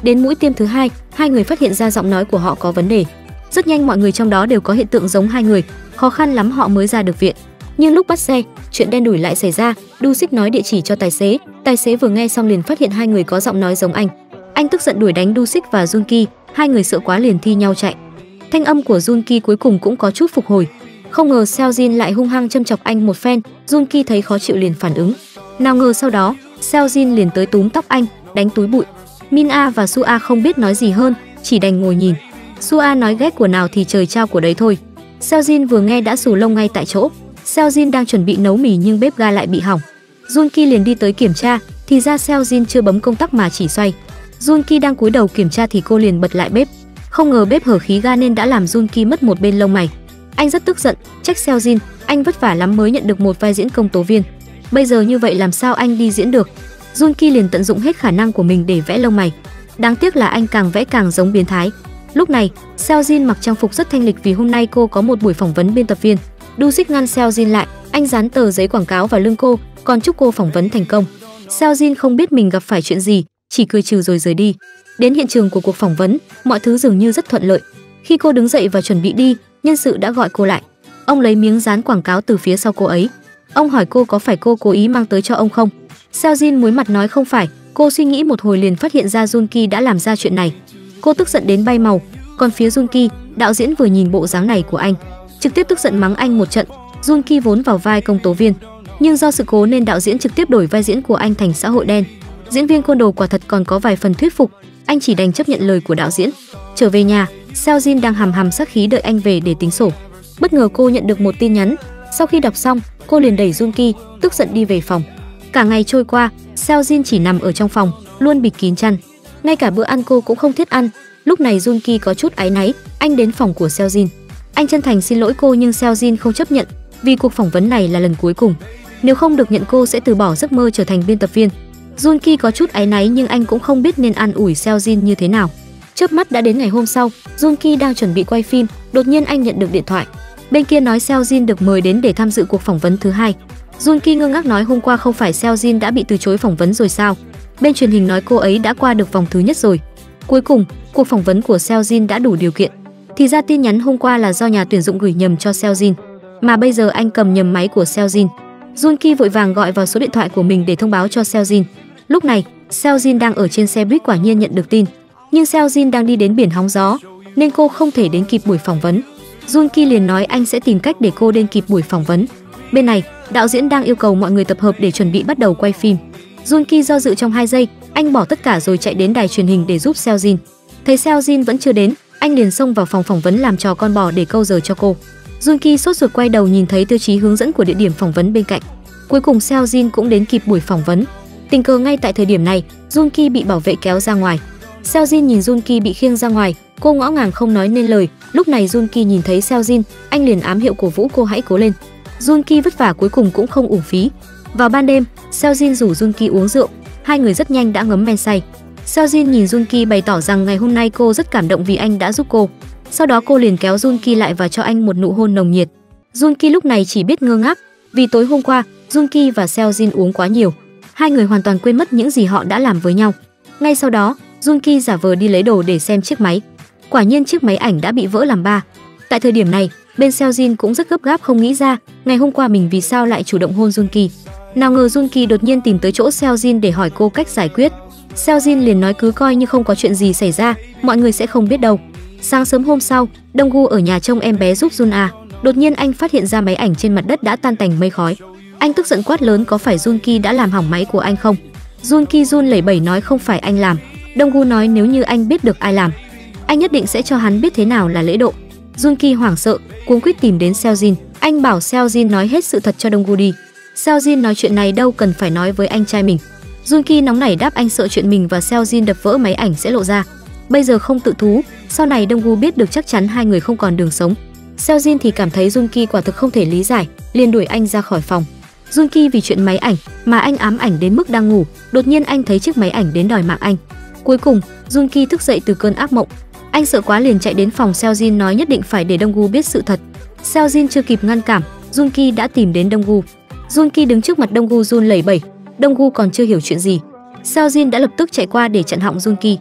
Đến mũi tiêm thứ hai, hai người phát hiện ra giọng nói của họ có vấn đề. Rất nhanh mọi người trong đó đều có hiện tượng giống hai người, khó khăn lắm họ mới ra được viện. Nhưng lúc bắt xe, chuyện đen đủi lại xảy ra. Dusic nói địa chỉ cho tài xế, tài xế vừa nghe xong liền phát hiện hai người có giọng nói giống anh. Anh tức giận đuổi đánh Dusic và Junki, hai người sợ quá liền thi nhau chạy. Thanh âm của Junki cuối cùng cũng có chút phục hồi. Không ngờ Seojin lại hung hăng châm chọc anh một phen, Junki thấy khó chịu liền phản ứng. Nào ngờ sau đó, Seojin liền tới túm tóc anh, đánh túi bụi. Min-a và Su-a không biết nói gì hơn, chỉ đành ngồi nhìn. Su-a nói ghét của nào thì trời trao của đấy thôi. Seojin vừa nghe đã xù lông ngay tại chỗ. Seojin đang chuẩn bị nấu mì nhưng bếp ga lại bị hỏng. Junki liền đi tới kiểm tra, thì ra Seojin chưa bấm công tắc mà chỉ xoay. Junki đang cúi đầu kiểm tra thì cô liền bật lại bếp. Không ngờ bếp hở khí ga nên đã làm Junki mất một bên lông mày. Anh rất tức giận, trách Seojin, anh vất vả lắm mới nhận được một vai diễn công tố viên. Bây giờ như vậy làm sao anh đi diễn được? Junki liền tận dụng hết khả năng của mình để vẽ lông mày. Đáng tiếc là anh càng vẽ càng giống biến thái. Lúc này, Seojin mặc trang phục rất thanh lịch vì hôm nay cô có một buổi phỏng vấn biên tập viên. Dusic ngăn Seojin lại, anh dán tờ giấy quảng cáo vào lưng cô, còn chúc cô phỏng vấn thành công. Seojin không biết mình gặp phải chuyện gì, chỉ cười trừ rồi rời đi. Đến hiện trường của cuộc phỏng vấn, mọi thứ dường như rất thuận lợi. Khi cô đứng dậy và chuẩn bị đi, nhân sự đã gọi cô lại. Ông lấy miếng dán quảng cáo từ phía sau cô ấy. Ông hỏi cô có phải cô cố ý mang tới cho ông không? Seojin muối mặt nói không phải. Cô suy nghĩ một hồi liền phát hiện ra Junki đã làm ra chuyện này. Cô tức giận đến bay màu. Còn phía Junki, đạo diễn vừa nhìn bộ dáng này của anh, trực tiếp tức giận mắng anh một trận. Junki vốn vào vai công tố viên, nhưng do sự cố nên đạo diễn trực tiếp đổi vai diễn của anh thành xã hội đen. Diễn viên côn đồ quả thật còn có vài phần thuyết phục, anh chỉ đành chấp nhận lời của đạo diễn. Trở về nhà, Seojin đang hầm hầm sát khí đợi anh về để tính sổ. Bất ngờ cô nhận được một tin nhắn. Sau khi đọc xong, cô liền đẩy Junki, tức giận đi về phòng. Cả ngày trôi qua, Seojin chỉ nằm ở trong phòng, luôn bịt kín chăn. Ngay cả bữa ăn cô cũng không thiết ăn. Lúc này Junki có chút áy náy, anh đến phòng của Seojin. Anh chân thành xin lỗi cô nhưng Seojin không chấp nhận, vì cuộc phỏng vấn này là lần cuối cùng. Nếu không được nhận cô sẽ từ bỏ giấc mơ trở thành biên tập viên. Junki có chút áy náy nhưng anh cũng không biết nên an ủi Seojin như thế nào. Chớp mắt đã đến ngày hôm sau, Junki đang chuẩn bị quay phim, đột nhiên anh nhận được điện thoại. Bên kia nói Seojin được mời đến để tham dự cuộc phỏng vấn thứ hai. Junki ngơ ngác nói hôm qua không phải Seojin đã bị từ chối phỏng vấn rồi sao? Bên truyền hình nói cô ấy đã qua được vòng thứ nhất rồi. Cuối cùng, cuộc phỏng vấn của Seojin đã đủ điều kiện. Thì ra tin nhắn hôm qua là do nhà tuyển dụng gửi nhầm cho Seojin, mà bây giờ anh cầm nhầm máy của Seojin. Junki vội vàng gọi vào số điện thoại của mình để thông báo cho Seojin. Lúc này, Seojin đang ở trên xe buýt quả nhiên nhận được tin, nhưng Seojin đang đi đến biển hóng gió nên cô không thể đến kịp buổi phỏng vấn. Junki liền nói anh sẽ tìm cách để cô đến kịp buổi phỏng vấn. Bên này, đạo diễn đang yêu cầu mọi người tập hợp để chuẩn bị bắt đầu quay phim. Junki do dự trong hai giây, anh bỏ tất cả rồi chạy đến đài truyền hình để giúp Seojin. Thấy Seojin vẫn chưa đến, anh liền xông vào phòng phỏng vấn làm trò con bò để câu giờ cho cô. Junki sốt ruột quay đầu nhìn thấy tiêu chí hướng dẫn của địa điểm phỏng vấn bên cạnh. Cuối cùng Seojin cũng đến kịp buổi phỏng vấn. Tình cờ ngay tại thời điểm này, Junki bị bảo vệ kéo ra ngoài. Seojin nhìn Junki bị khiêng ra ngoài, cô ngõ ngàng không nói nên lời. Lúc này Junki nhìn thấy Seojin, anh liền ám hiệu cổ vũ cô hãy cố lên. Junki vất vả cuối cùng cũng không uổng phí. Vào ban đêm, Seojin rủ Junki uống rượu, hai người rất nhanh đã ngấm men say. Seojin nhìn Junki bày tỏ rằng ngày hôm nay cô rất cảm động vì anh đã giúp cô. Sau đó cô liền kéo Junki lại và cho anh một nụ hôn nồng nhiệt. Junki lúc này chỉ biết ngơ ngác, vì tối hôm qua, Junki và Seojin uống quá nhiều. Hai người hoàn toàn quên mất những gì họ đã làm với nhau. Ngay sau đó, Junki giả vờ đi lấy đồ để xem chiếc máy. Quả nhiên chiếc máy ảnh đã bị vỡ làm ba. Tại thời điểm này, bên Seojin cũng rất gấp gáp không nghĩ ra ngày hôm qua mình vì sao lại chủ động hôn Junki. Nào ngờ Junki đột nhiên tìm tới chỗ Seojin để hỏi cô cách giải quyết. Seojin liền nói cứ coi như không có chuyện gì xảy ra, mọi người sẽ không biết đâu. Sáng sớm hôm sau, Donggu ở nhà trông em bé giúp Jun-a. Đột nhiên anh phát hiện ra máy ảnh trên mặt đất đã tan tành mây khói. Anh tức giận quát lớn có phải Junki đã làm hỏng máy của anh không? Junki run lẩy bẩy nói không phải anh làm. Donggu nói nếu như anh biết được ai làm, anh nhất định sẽ cho hắn biết thế nào là lễ độ. Junki hoảng sợ, cuống quýt tìm đến Seojin. Anh bảo Seojin nói hết sự thật cho Donggu đi. Seojin nói chuyện này đâu cần phải nói với anh trai mình. Junki nóng nảy đáp anh sợ chuyện mình và Seojin đập vỡ máy ảnh sẽ lộ ra. Bây giờ không tự thú, sau này Donggu biết được chắc chắn hai người không còn đường sống. Seojin thì cảm thấy Junki quả thực không thể lý giải, liền đuổi anh ra khỏi phòng. Junki vì chuyện máy ảnh mà anh ám ảnh đến mức đang ngủ, đột nhiên anh thấy chiếc máy ảnh đến đòi mạng anh. Cuối cùng, Junki thức dậy từ cơn ác mộng. Anh sợ quá liền chạy đến phòng Seojin nói nhất định phải để Donggu biết sự thật. Seojin chưa kịp ngăn cản, Junki đã tìm đến Donggu. Junki đứng trước mặt Donggu run lẩy bẩy. Donggu còn chưa hiểu chuyện gì, Seojin đã lập tức chạy qua để chặn họng Junki.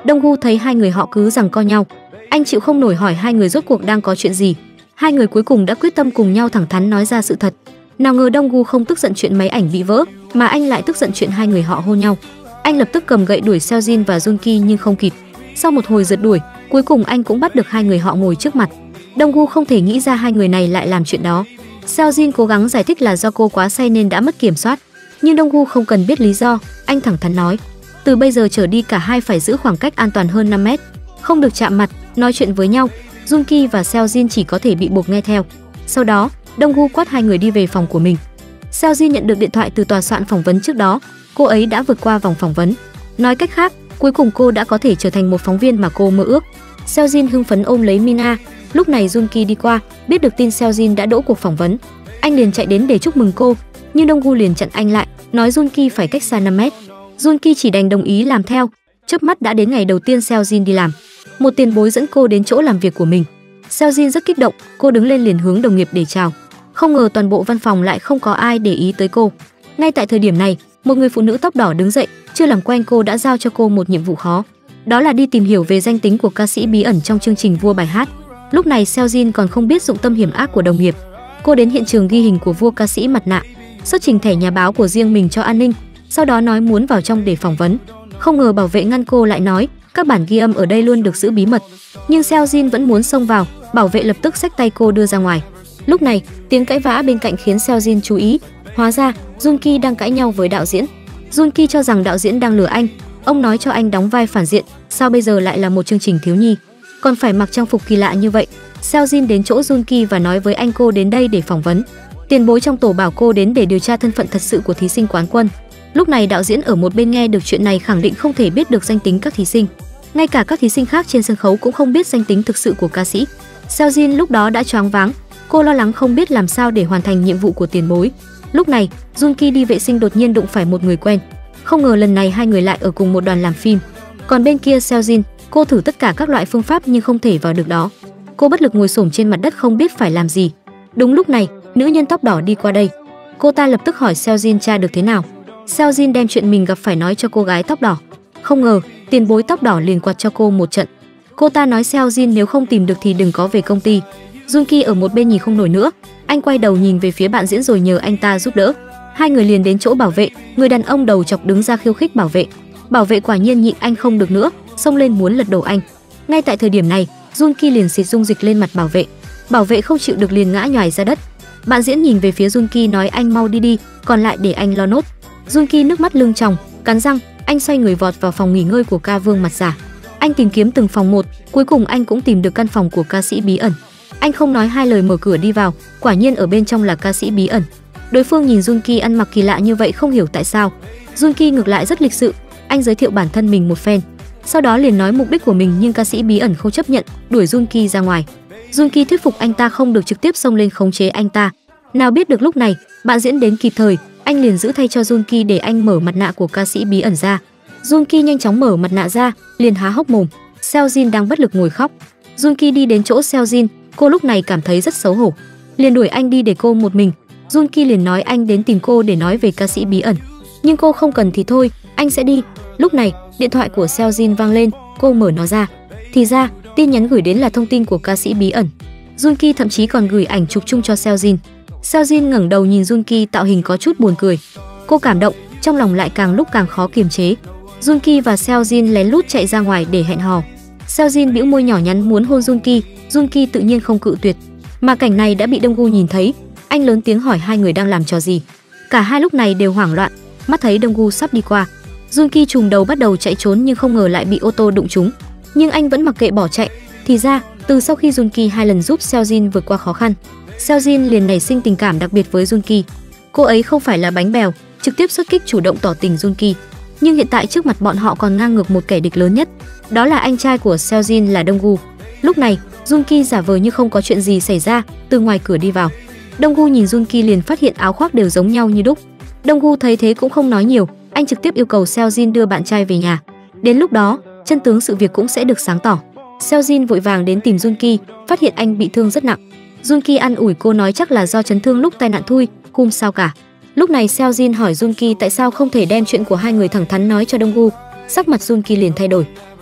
Donggu thấy hai người họ cứ giằng co nhau, anh chịu không nổi hỏi hai người rốt cuộc đang có chuyện gì. Hai người cuối cùng đã quyết tâm cùng nhau thẳng thắn nói ra sự thật. Nào ngờ Donggu không tức giận chuyện máy ảnh bị vỡ, mà anh lại tức giận chuyện hai người họ hôn nhau. Anh lập tức cầm gậy đuổi Seojin và Junki nhưng không kịp. Sau một hồi rượt đuổi, cuối cùng anh cũng bắt được hai người họ ngồi trước mặt. Donggu không thể nghĩ ra hai người này lại làm chuyện đó. Seojin cố gắng giải thích là do cô quá say nên đã mất kiểm soát, nhưng Donggu không cần biết lý do, anh thẳng thắn nói: từ bây giờ trở đi cả hai phải giữ khoảng cách an toàn hơn năm mét, không được chạm mặt, nói chuyện với nhau. Junki và Seojin chỉ có thể bị buộc nghe theo. Sau đó, Donggu quát hai người đi về phòng của mình. Seojin nhận được điện thoại từ tòa soạn phỏng vấn trước đó, cô ấy đã vượt qua vòng phỏng vấn. Nói cách khác, cuối cùng cô đã có thể trở thành một phóng viên mà cô mơ ước. Seojin hưng phấn ôm lấy Mina. Lúc này Junki đi qua, biết được tin Seojin đã đỗ cuộc phỏng vấn, anh liền chạy đến để chúc mừng cô, nhưng Donggu liền chặn anh lại, nói Junki phải cách xa năm mét. Junki chỉ đành đồng ý làm theo. Chớp mắt đã đến ngày đầu tiên Seojin đi làm. Một tiền bối dẫn cô đến chỗ làm việc của mình. Seojin rất kích động, cô đứng lên liền hướng đồng nghiệp để chào. Không ngờ toàn bộ văn phòng lại không có ai để ý tới cô. Ngay tại thời điểm này, một người phụ nữ tóc đỏ đứng dậy, chưa làm quen cô đã giao cho cô một nhiệm vụ khó. Đó là đi tìm hiểu về danh tính của ca sĩ bí ẩn trong chương trình Vua Bài Hát. Lúc này Seojin còn không biết dụng tâm hiểm ác của đồng nghiệp. Cô đến hiện trường ghi hình của vua ca sĩ mặt nạ, xuất trình thẻ nhà báo của riêng mình cho an ninh, sau đó nói muốn vào trong để phỏng vấn. Không ngờ bảo vệ ngăn cô lại nói các bản ghi âm ở đây luôn được giữ bí mật. Nhưng Seojin vẫn muốn xông vào, bảo vệ lập tức xách tay cô đưa ra ngoài. Lúc này, tiếng cãi vã bên cạnh khiến Seojin chú ý. Hóa ra, Junki đang cãi nhau với đạo diễn. Junki cho rằng đạo diễn đang lừa anh. Ông nói cho anh đóng vai phản diện, sao bây giờ lại là một chương trình thiếu nhi, còn phải mặc trang phục kỳ lạ như vậy. Seojin đến chỗ Junki và nói với anh cô đến đây để phỏng vấn. Tiền bối trong tổ bảo cô đến để điều tra thân phận thật sự của thí sinh quán quân. Lúc này đạo diễn ở một bên nghe được chuyện này khẳng định không thể biết được danh tính các thí sinh. Ngay cả các thí sinh khác trên sân khấu cũng không biết danh tính thực sự của ca sĩ. Seojin lúc đó đã choáng váng, cô lo lắng không biết làm sao để hoàn thành nhiệm vụ của tiền bối. Lúc này, Junki đi vệ sinh đột nhiên đụng phải một người quen. Không ngờ lần này hai người lại ở cùng một đoàn làm phim. Còn bên kia Seojin, cô thử tất cả các loại phương pháp nhưng không thể vào được đó. Cô bất lực ngồi xổm trên mặt đất không biết phải làm gì. Đúng lúc này, nữ nhân tóc đỏ đi qua đây. Cô ta lập tức hỏi Seojin tra được thế nào. Seojin đem chuyện mình gặp phải nói cho cô gái tóc đỏ. Không ngờ, tiền bối tóc đỏ liền quạt cho cô một trận. Cô ta nói Seojin nếu không tìm được thì đừng có về công ty. Junki ở một bên nhìn không nổi nữa, anh quay đầu nhìn về phía bạn diễn rồi nhờ anh ta giúp đỡ. Hai người liền đến chỗ bảo vệ, người đàn ông đầu chọc đứng ra khiêu khích bảo vệ. Bảo vệ quả nhiên nhịn anh không được nữa, xông lên muốn lật đổ anh. Ngay tại thời điểm này, Junki liền xịt dung dịch lên mặt bảo vệ. Bảo vệ không chịu được liền ngã nhoài ra đất. Bạn diễn nhìn về phía Junki nói anh mau đi đi, còn lại để anh lo nốt. Junki nước mắt lưng tròng, cắn răng, anh xoay người vọt vào phòng nghỉ ngơi của ca vương mặt giả. Anh tìm kiếm từng phòng một, cuối cùng anh cũng tìm được căn phòng của ca sĩ bí ẩn. Anh không nói hai lời mở cửa đi vào, quả nhiên ở bên trong là ca sĩ bí ẩn. Đối phương nhìn Junki ăn mặc kỳ lạ như vậy không hiểu tại sao. Junki ngược lại rất lịch sự, anh giới thiệu bản thân mình một phen, sau đó liền nói mục đích của mình nhưng ca sĩ bí ẩn không chấp nhận, đuổi Junki ra ngoài. Junki thuyết phục anh ta không được trực tiếp xông lên khống chế anh ta. Nào biết được lúc này, bạn diễn đến kịp thời, anh liền giữ thay cho Junki để anh mở mặt nạ của ca sĩ bí ẩn ra. Junki nhanh chóng mở mặt nạ ra, liền há hốc mồm. Seojin đang bất lực ngồi khóc. Junki đi đến chỗ Seojin, cô lúc này cảm thấy rất xấu hổ, liền đuổi anh đi để cô một mình. Junki liền nói anh đến tìm cô để nói về ca sĩ bí ẩn, nhưng cô không cần thì thôi, anh sẽ đi. Lúc này, điện thoại của Seojin vang lên, cô mở nó ra. Thì ra, tin nhắn gửi đến là thông tin của ca sĩ bí ẩn. Junki thậm chí còn gửi ảnh chụp chung cho Seojin. Seojin ngẩng đầu nhìn Junki tạo hình có chút buồn cười. Cô cảm động, trong lòng lại càng lúc càng khó kiềm chế. Junki và Seojin lén lút chạy ra ngoài để hẹn hò. Seojin bĩu môi nhỏ nhắn muốn hôn Junki, Junki tự nhiên không cự tuyệt. Mà cảnh này đã bị Donggu nhìn thấy, anh lớn tiếng hỏi hai người đang làm trò gì. Cả hai lúc này đều hoảng loạn, mắt thấy Donggu sắp đi qua. Junki trùng đầu bắt đầu chạy trốn nhưng không ngờ lại bị ô tô đụng trúng. Nhưng anh vẫn mặc kệ bỏ chạy. Thì ra, từ sau khi Junki hai lần giúp Seojin vượt qua khó khăn, Seojin liền nảy sinh tình cảm đặc biệt với Junki. Cô ấy không phải là bánh bèo, trực tiếp xuất kích chủ động tỏ tình Junki. Nhưng hiện tại trước mặt bọn họ còn ngang ngược một kẻ địch lớn nhất, đó là anh trai của Seojin là Donggu. Lúc này, Junki giả vờ như không có chuyện gì xảy ra, từ ngoài cửa đi vào. Donggu nhìn Junki liền phát hiện áo khoác đều giống nhau như đúc. Donggu thấy thế cũng không nói nhiều, anh trực tiếp yêu cầu Seojin đưa bạn trai về nhà. Đến lúc đó, chân tướng sự việc cũng sẽ được sáng tỏ. Seojin vội vàng đến tìm Junki, phát hiện anh bị thương rất nặng. Junki an ủi cô nói chắc là do chấn thương lúc tai nạn thôi, không sao cả. Lúc này Seojin hỏi Junki tại sao không thể đem chuyện của hai người thẳng thắn nói cho Donggu. Sắc mặt Junki liền thay đổi.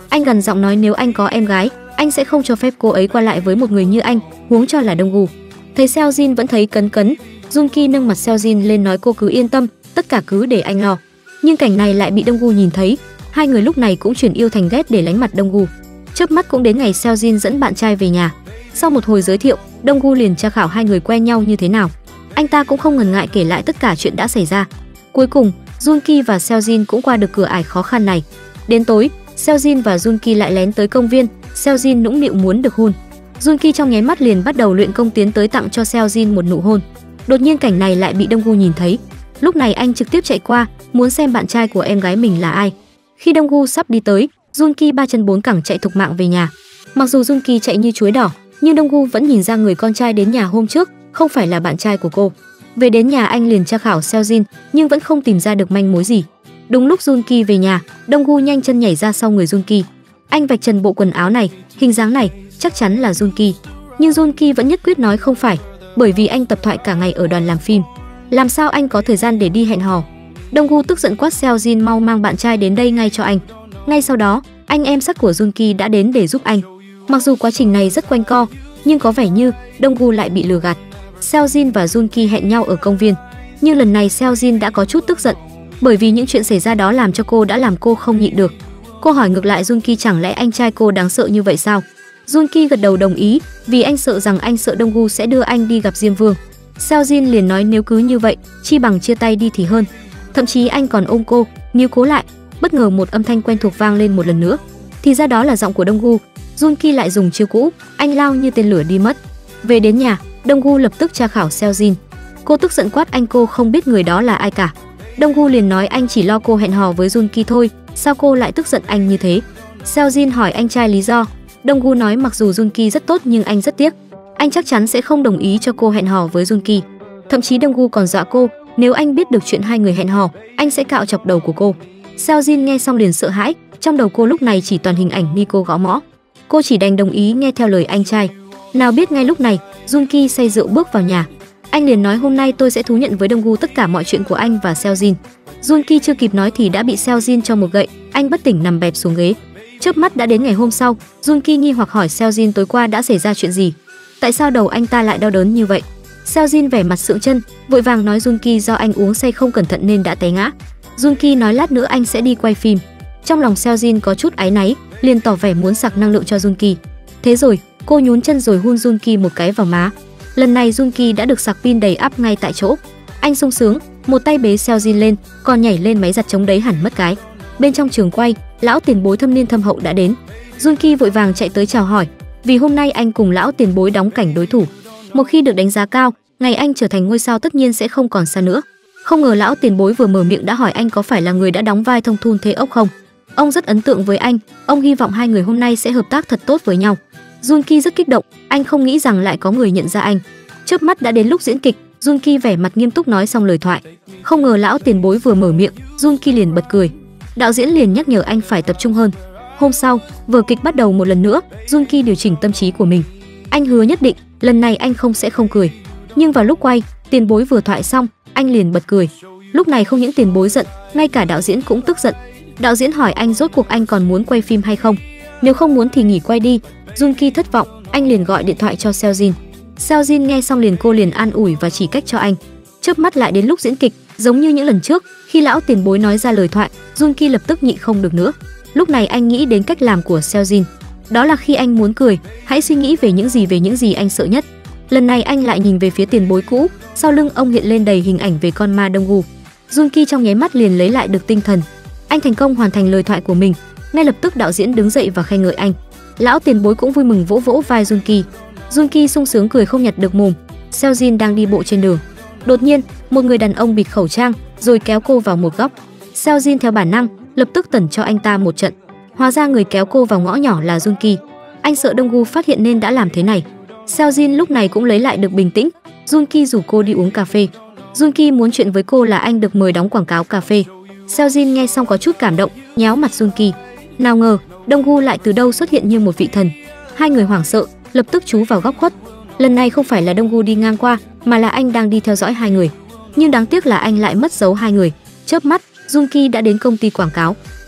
Anh gằn giọng nói nếu anh có em gái, anh sẽ không cho phép cô ấy qua lại với một người như anh, huống cho là Donggu. Thấy Seo Jin vẫn thấy cấn cấn, Junki nâng mặt Seo Jin lên nói cô cứ yên tâm, tất cả cứ để anh lo. Nhưng cảnh này lại bị Donggu nhìn thấy, hai người lúc này cũng chuyển yêu thành ghét để lánh mặt Donggu. Chớp mắt cũng đến ngày Seo Jin dẫn bạn trai về nhà. Sau một hồi giới thiệu, Donggu liền tra khảo hai người quen nhau như thế nào. Anh ta cũng không ngần ngại kể lại tất cả chuyện đã xảy ra. Cuối cùng, Junki và Seo Jin cũng qua được cửa ải khó khăn này. Đến tối, Seo Jin và Junki lại lén tới công viên, Seo Jin nũng nịu muốn được hôn. Junki trong nháy mắt liền bắt đầu luyện công tiến tới tặng cho Seo Jin một nụ hôn. Đột nhiên cảnh này lại bị Donggu nhìn thấy. Lúc này anh trực tiếp chạy qua, muốn xem bạn trai của em gái mình là ai. Khi Donggu sắp đi tới, Junki ba chân bốn cẳng chạy thục mạng về nhà. Mặc dù Junki chạy như chuối đỏ, nhưng Donggu vẫn nhìn ra người con trai đến nhà hôm trước không phải là bạn trai của cô. Về đến nhà anh liền tra khảo Seo Jin, nhưng vẫn không tìm ra được manh mối gì. Đúng lúc Junki về nhà, Donggu nhanh chân nhảy ra sau người Junki. Anh vạch trần bộ quần áo này, hình dáng này, chắc chắn là Junki. Nhưng Junki vẫn nhất quyết nói không phải, bởi vì anh tập thoại cả ngày ở đoàn làm phim. Làm sao anh có thời gian để đi hẹn hò? Donggu tức giận quát Seo Jin mau mang bạn trai đến đây ngay cho anh. Ngay sau đó, anh em sắt của Junki đã đến để giúp anh. Mặc dù quá trình này rất quanh co, nhưng có vẻ như Donggu lại bị lừa gạt. Seo Jin và Junki hẹn nhau ở công viên, nhưng lần này Seo Jin đã có chút tức giận, bởi vì những chuyện xảy ra đó làm cho cô đã làm cô không nhịn được. Cô hỏi ngược lại Junki chẳng lẽ anh trai cô đáng sợ như vậy sao? Junki gật đầu đồng ý, vì anh sợ rằng anh sợ Donggu sẽ đưa anh đi gặp Diêm Vương. Seo Jin liền nói nếu cứ như vậy, chi bằng chia tay đi thì hơn. Thậm chí anh còn ôm cô, níu cố lại. Bất ngờ một âm thanh quen thuộc vang lên một lần nữa, thì ra đó là giọng của Donggu. Junki lại dùng chiêu cũ, anh lao như tên lửa đi mất. Về đến nhà, Donggu lập tức tra khảo Seo Jin. Cô tức giận quát anh cô không biết người đó là ai cả. Donggu liền nói anh chỉ lo cô hẹn hò với Junki thôi, sao cô lại tức giận anh như thế? Seo Jin hỏi anh trai lý do. Donggu nói mặc dù Junki rất tốt nhưng anh rất tiếc, anh chắc chắn sẽ không đồng ý cho cô hẹn hò với Junki. Thậm chí Donggu còn dọa cô, nếu anh biết được chuyện hai người hẹn hò, anh sẽ cạo chọc đầu của cô. Seo Jin nghe xong liền sợ hãi, trong đầu cô lúc này chỉ toàn hình ảnh Nico gõ mõ. Cô chỉ đành đồng ý nghe theo lời anh trai. Nào biết ngay lúc này, Junki say rượu bước vào nhà. Anh liền nói hôm nay tôi sẽ thú nhận với Donggu tất cả mọi chuyện của anh và Seo Jin. Junki chưa kịp nói thì đã bị Seo Jin cho một gậy, anh bất tỉnh nằm bẹp xuống ghế. Chớp mắt đã đến ngày hôm sau, Junki nghi hoặc hỏi Seo Jin tối qua đã xảy ra chuyện gì, tại sao đầu anh ta lại đau đớn như vậy. Seo Jin vẻ mặt sượng chân, vội vàng nói Junki do anh uống say không cẩn thận nên đã té ngã. Junki nói lát nữa anh sẽ đi quay phim. Trong lòng Seo Jin có chút áy náy, liền tỏ vẻ muốn sạc năng lượng cho Junki. Thế rồi, cô nhún chân rồi hun Junki một cái vào má. Lần này Junki đã được sạc pin đầy ắp ngay tại chỗ. Anh sung sướng, một tay bế Seo Jin lên, còn nhảy lên máy giặt chống đấy hẳn mất cái. Bên trong trường quay, lão tiền bối thâm niên thâm hậu đã đến. Junki vội vàng chạy tới chào hỏi, vì hôm nay anh cùng lão tiền bối đóng cảnh đối thủ. Một khi được đánh giá cao, ngày anh trở thành ngôi sao tất nhiên sẽ không còn xa nữa. Không ngờ lão tiền bối vừa mở miệng đã hỏi anh có phải là người đã đóng vai Thông Thun Thế Ốc không. Ông rất ấn tượng với anh, ông hy vọng hai người hôm nay sẽ hợp tác thật tốt với nhau. Junki rất kích động, anh không nghĩ rằng lại có người nhận ra anh. Chớp mắt đã đến lúc diễn kịch, Junki vẻ mặt nghiêm túc nói xong lời thoại. Không ngờ lão tiền bối vừa mở miệng, Junki liền bật cười. Đạo diễn liền nhắc nhở anh phải tập trung hơn. Hôm sau, vở kịch bắt đầu một lần nữa, Junki điều chỉnh tâm trí của mình. Anh hứa nhất định, lần này anh không sẽ không cười. Nhưng vào lúc quay, tiền bối vừa thoại xong, anh liền bật cười. Lúc này không những tiền bối giận, ngay cả đạo diễn cũng tức giận. Đạo diễn hỏi anh rốt cuộc anh còn muốn quay phim hay không? Nếu không muốn thì nghỉ quay đi. Junki thất vọng, anh liền gọi điện thoại cho Seo Jin. Seo Jin nghe xong liền cô liền an ủi và chỉ cách cho anh. Chớp mắt lại đến lúc diễn kịch, giống như những lần trước, khi lão tiền bối nói ra lời thoại, Junki lập tức nhịn không được nữa. Lúc này anh nghĩ đến cách làm của Seo Jin. Đó là khi anh muốn cười, hãy suy nghĩ về những gì về những gì anh sợ nhất. Lần này anh lại nhìn về phía tiền bối cũ, sau lưng ông hiện lên đầy hình ảnh về con ma Donggu. Junki trong nháy mắt liền lấy lại được tinh thần. Anh thành công hoàn thành lời thoại của mình. Ngay lập tức đạo diễn đứng dậy và khen ngợi anh. Lão tiền bối cũng vui mừng vỗ vỗ vai Junki. Junki sung sướng cười không nhặt được mồm. Seo Jin đang đi bộ trên đường. Đột nhiên, một người đàn ông bịt khẩu trang rồi kéo cô vào một góc. Seo Jin theo bản năng lập tức tẩn cho anh ta một trận. Hóa ra người kéo cô vào ngõ nhỏ là Junki. Anh sợ Donggu phát hiện nên đã làm thế này. Seo Jin lúc này cũng lấy lại được bình tĩnh. Junki rủ cô đi uống cà phê. Junki muốn chuyện với cô là anh được mời đóng quảng cáo cà phê. Seo Jin nghe xong có chút cảm động, nhéo mặt Junki. Nào ngờ, Donggu lại từ đâu xuất hiện như một vị thần. Hai người hoảng sợ, lập tức trú vào góc khuất. Lần này không phải là Donggu đi ngang qua, mà là anh đang đi theo dõi hai người. Nhưng đáng tiếc là anh lại mất dấu hai người. Chớp mắt, Junki đã đến công ty quảng cáo.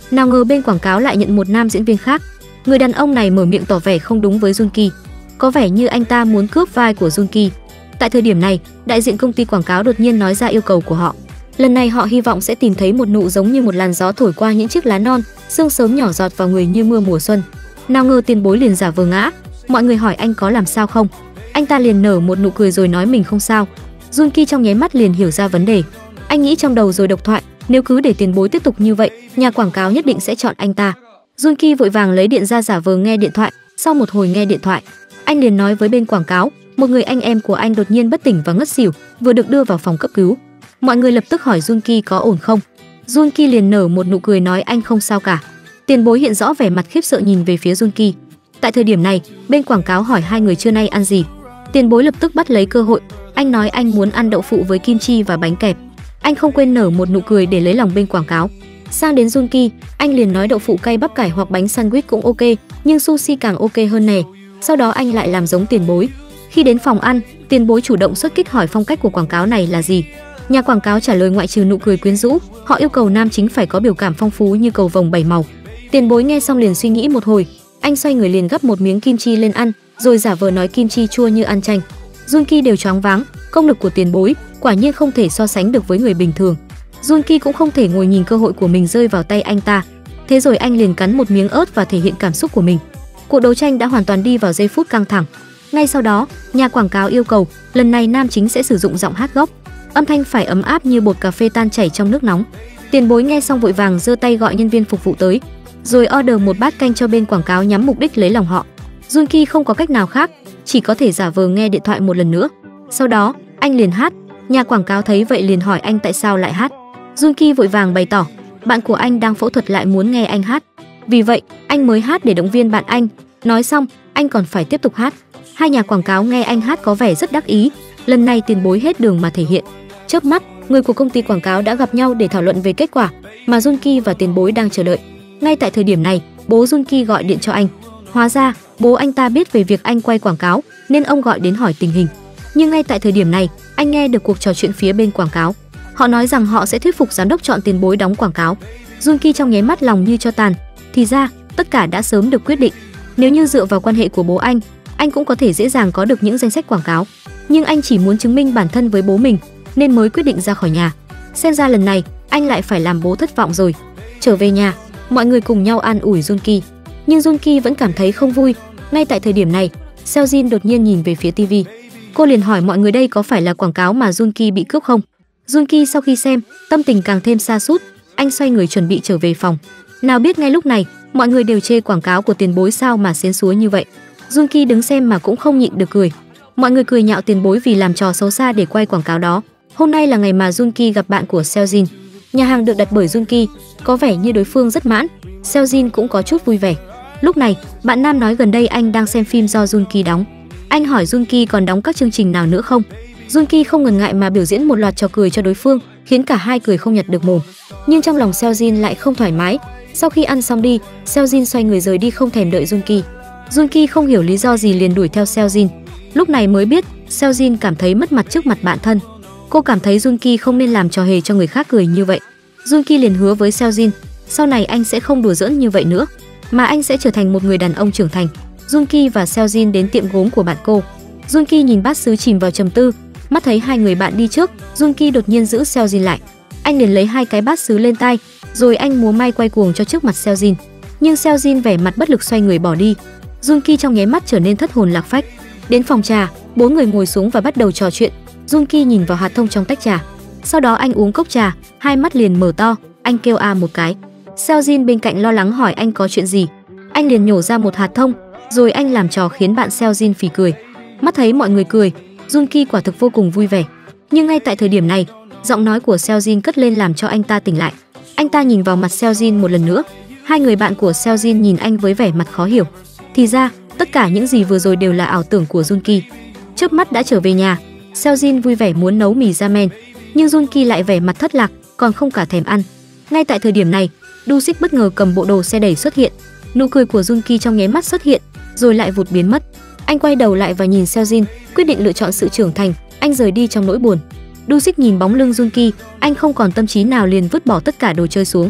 Nào ngờ bên quảng cáo lại nhận một nam diễn viên khác. Người đàn ông này mở miệng tỏ vẻ không đúng với Junki, có vẻ như anh ta muốn cướp vai của Junki. Tại thời điểm này, đại diện công ty quảng cáo đột nhiên nói ra yêu cầu của họ. Lần này họ hy vọng sẽ tìm thấy một nụ giống như một làn gió thổi qua những chiếc lá non, sương sớm nhỏ giọt vào người như mưa mùa xuân. Nào ngờ tiền bối liền giả vờ ngã. Mọi người hỏi anh có làm sao không, anh ta liền nở một nụ cười rồi nói mình không sao. Junki trong nháy mắt liền hiểu ra vấn đề. Anh nghĩ trong đầu rồi độc thoại, nếu cứ để tiền bối tiếp tục như vậy, nhà quảng cáo nhất định sẽ chọn anh ta. Junki vội vàng lấy điện ra giả vờ nghe điện thoại. Sau một hồi nghe điện thoại, anh liền nói với bên quảng cáo, một người anh em của anh đột nhiên bất tỉnh và ngất xỉu, vừa được đưa vào phòng cấp cứu. Mọi người lập tức hỏi Junki có ổn không. Junki liền nở một nụ cười nói anh không sao cả. Tiền bối hiện rõ vẻ mặt khiếp sợ nhìn về phía Junki. Tại thời điểm này, bên quảng cáo hỏi hai người trưa nay ăn gì. Tiền bối lập tức bắt lấy cơ hội, anh nói anh muốn ăn đậu phụ với kim chi và bánh kẹp. Anh không quên nở một nụ cười để lấy lòng bên quảng cáo. Sang đến Junki, anh liền nói đậu phụ cay bắp cải hoặc bánh sandwich cũng ok, nhưng sushi càng ok hơn nè. Sau đó anh lại làm giống tiền bối. Khi đến phòng ăn, tiền bối chủ động xuất kích hỏi phong cách của quảng cáo này là gì. Nhà quảng cáo trả lời ngoại trừ nụ cười quyến rũ, họ yêu cầu nam chính phải có biểu cảm phong phú như cầu vồng bảy màu. Tiền bối nghe xong liền suy nghĩ một hồi, anh xoay người liền gắp một miếng kim chi lên ăn, rồi giả vờ nói kim chi chua như ăn chanh. Junki đều choáng váng, công lực của tiền bối quả nhiên không thể so sánh được với người bình thường. Junki cũng không thể ngồi nhìn cơ hội của mình rơi vào tay anh ta. Thế rồi anh liền cắn một miếng ớt và thể hiện cảm xúc của mình. Cuộc đấu tranh đã hoàn toàn đi vào giây phút căng thẳng. Ngay sau đó, nhà quảng cáo yêu cầu lần này nam chính sẽ sử dụng giọng hát gốc, âm thanh phải ấm áp như bột cà phê tan chảy trong nước nóng. Tiền bối nghe xong vội vàng giơ tay gọi nhân viên phục vụ tới, rồi order một bát canh cho bên quảng cáo nhắm mục đích lấy lòng họ. Junki không có cách nào khác, chỉ có thể giả vờ nghe điện thoại một lần nữa. Sau đó, anh liền hát. Nhà quảng cáo thấy vậy liền hỏi anh tại sao lại hát. Junki vội vàng bày tỏ, bạn của anh đang phẫu thuật lại muốn nghe anh hát, vì vậy anh mới hát để động viên bạn anh. Nói xong, anh còn phải tiếp tục hát. Hai nhà quảng cáo nghe anh hát có vẻ rất đắc ý. Lần này tiền bối hết đường mà thể hiện. Chớp mắt, người của công ty quảng cáo đã gặp nhau để thảo luận về kết quả mà Junki và tiền bối đang chờ đợi. Ngay tại thời điểm này, bố Junki gọi điện cho anh. Hóa ra, bố anh ta biết về việc anh quay quảng cáo nên ông gọi đến hỏi tình hình. Nhưng ngay tại thời điểm này, anh nghe được cuộc trò chuyện phía bên quảng cáo. Họ nói rằng họ sẽ thuyết phục giám đốc chọn tiền bối đóng quảng cáo. Junki trong nháy mắt lòng như cho tàn. Thì ra, tất cả đã sớm được quyết định. Nếu như dựa vào quan hệ của bố anh, anh cũng có thể dễ dàng có được những danh sách quảng cáo. Nhưng anh chỉ muốn chứng minh bản thân với bố mình nên mới quyết định ra khỏi nhà. Xem ra lần này, anh lại phải làm bố thất vọng rồi. Trở về nhà, mọi người cùng nhau an ủi Junki. Nhưng Junki vẫn cảm thấy không vui. Ngay tại thời điểm này, Seojin đột nhiên nhìn về phía ti vi. Cô liền hỏi mọi người đây có phải là quảng cáo mà Junki bị cướp không? Junki sau khi xem, tâm tình càng thêm sa sút, anh xoay người chuẩn bị trở về phòng. Nào biết ngay lúc này, mọi người đều chê quảng cáo của tiền bối sao mà xến xúa như vậy. Junki đứng xem mà cũng không nhịn được cười. Mọi người cười nhạo tiền bối vì làm trò xấu xa để quay quảng cáo đó. Hôm nay là ngày mà Junki gặp bạn của Seojin. Nhà hàng được đặt bởi Junki, có vẻ như đối phương rất mãn. Seojin cũng có chút vui vẻ. Lúc này, bạn nam nói gần đây anh đang xem phim do Junki đóng. Anh hỏi Junki còn đóng các chương trình nào nữa không. Junki không ngần ngại mà biểu diễn một loạt trò cười cho đối phương, khiến cả hai cười không nhặt được mồm. Nhưng trong lòng Seojin lại không thoải mái. Sau khi ăn xong đi, Seojin xoay người rời đi không thèm đợi Junki. Junki không hiểu lý do gì liền đuổi theo Seojin. Lúc này mới biết, Seojin cảm thấy mất mặt trước mặt bạn thân. Cô cảm thấy Junki không nên làm trò hề cho người khác cười như vậy. Junki liền hứa với Seojin, sau này anh sẽ không đùa giỡn như vậy nữa, mà anh sẽ trở thành một người đàn ông trưởng thành. Junki và Seojin đến tiệm gốm của bạn cô. Junki nhìn bát sứ chìm vào trầm tư, mắt thấy hai người bạn đi trước, Junki đột nhiên giữ Seojin lại. Anh liền lấy hai cái bát sứ lên tay, rồi anh múa may quay cuồng cho trước mặt Seojin. Nhưng Seojin vẻ mặt bất lực xoay người bỏ đi. Junki trong nháy mắt trở nên thất hồn lạc phách. Đến phòng trà, bốn người ngồi xuống và bắt đầu trò chuyện. Junki nhìn vào hạt thông trong tách trà. Sau đó anh uống cốc trà, hai mắt liền mở to, anh kêu a một cái. Seojin bên cạnh lo lắng hỏi anh có chuyện gì. Anh liền nhổ ra một hạt thông, rồi anh làm trò khiến bạn Seojin phì cười. Mắt thấy mọi người cười, Junki quả thực vô cùng vui vẻ. Nhưng ngay tại thời điểm này, giọng nói của Seojin cất lên làm cho anh ta tỉnh lại. Anh ta nhìn vào mặt Seojin một lần nữa. Hai người bạn của Seojin nhìn anh với vẻ mặt khó hiểu. Thì ra, tất cả những gì vừa rồi đều là ảo tưởng của Junki. Chớp mắt đã trở về nhà, Seojin vui vẻ muốn nấu mì ramen, nhưng Junki lại vẻ mặt thất lạc, còn không cả thèm ăn. Ngay tại thời điểm này, Du-sik bất ngờ cầm bộ đồ xe đẩy xuất hiện. Nụ cười của Junki trong nháy mắt xuất hiện, rồi lại vụt biến mất. Anh quay đầu lại và nhìn Seojin, quyết định lựa chọn sự trưởng thành. Anh rời đi trong nỗi buồn. Du-sik nhìn bóng lưng Junki, anh không còn tâm trí nào liền vứt bỏ tất cả đồ chơi xuống.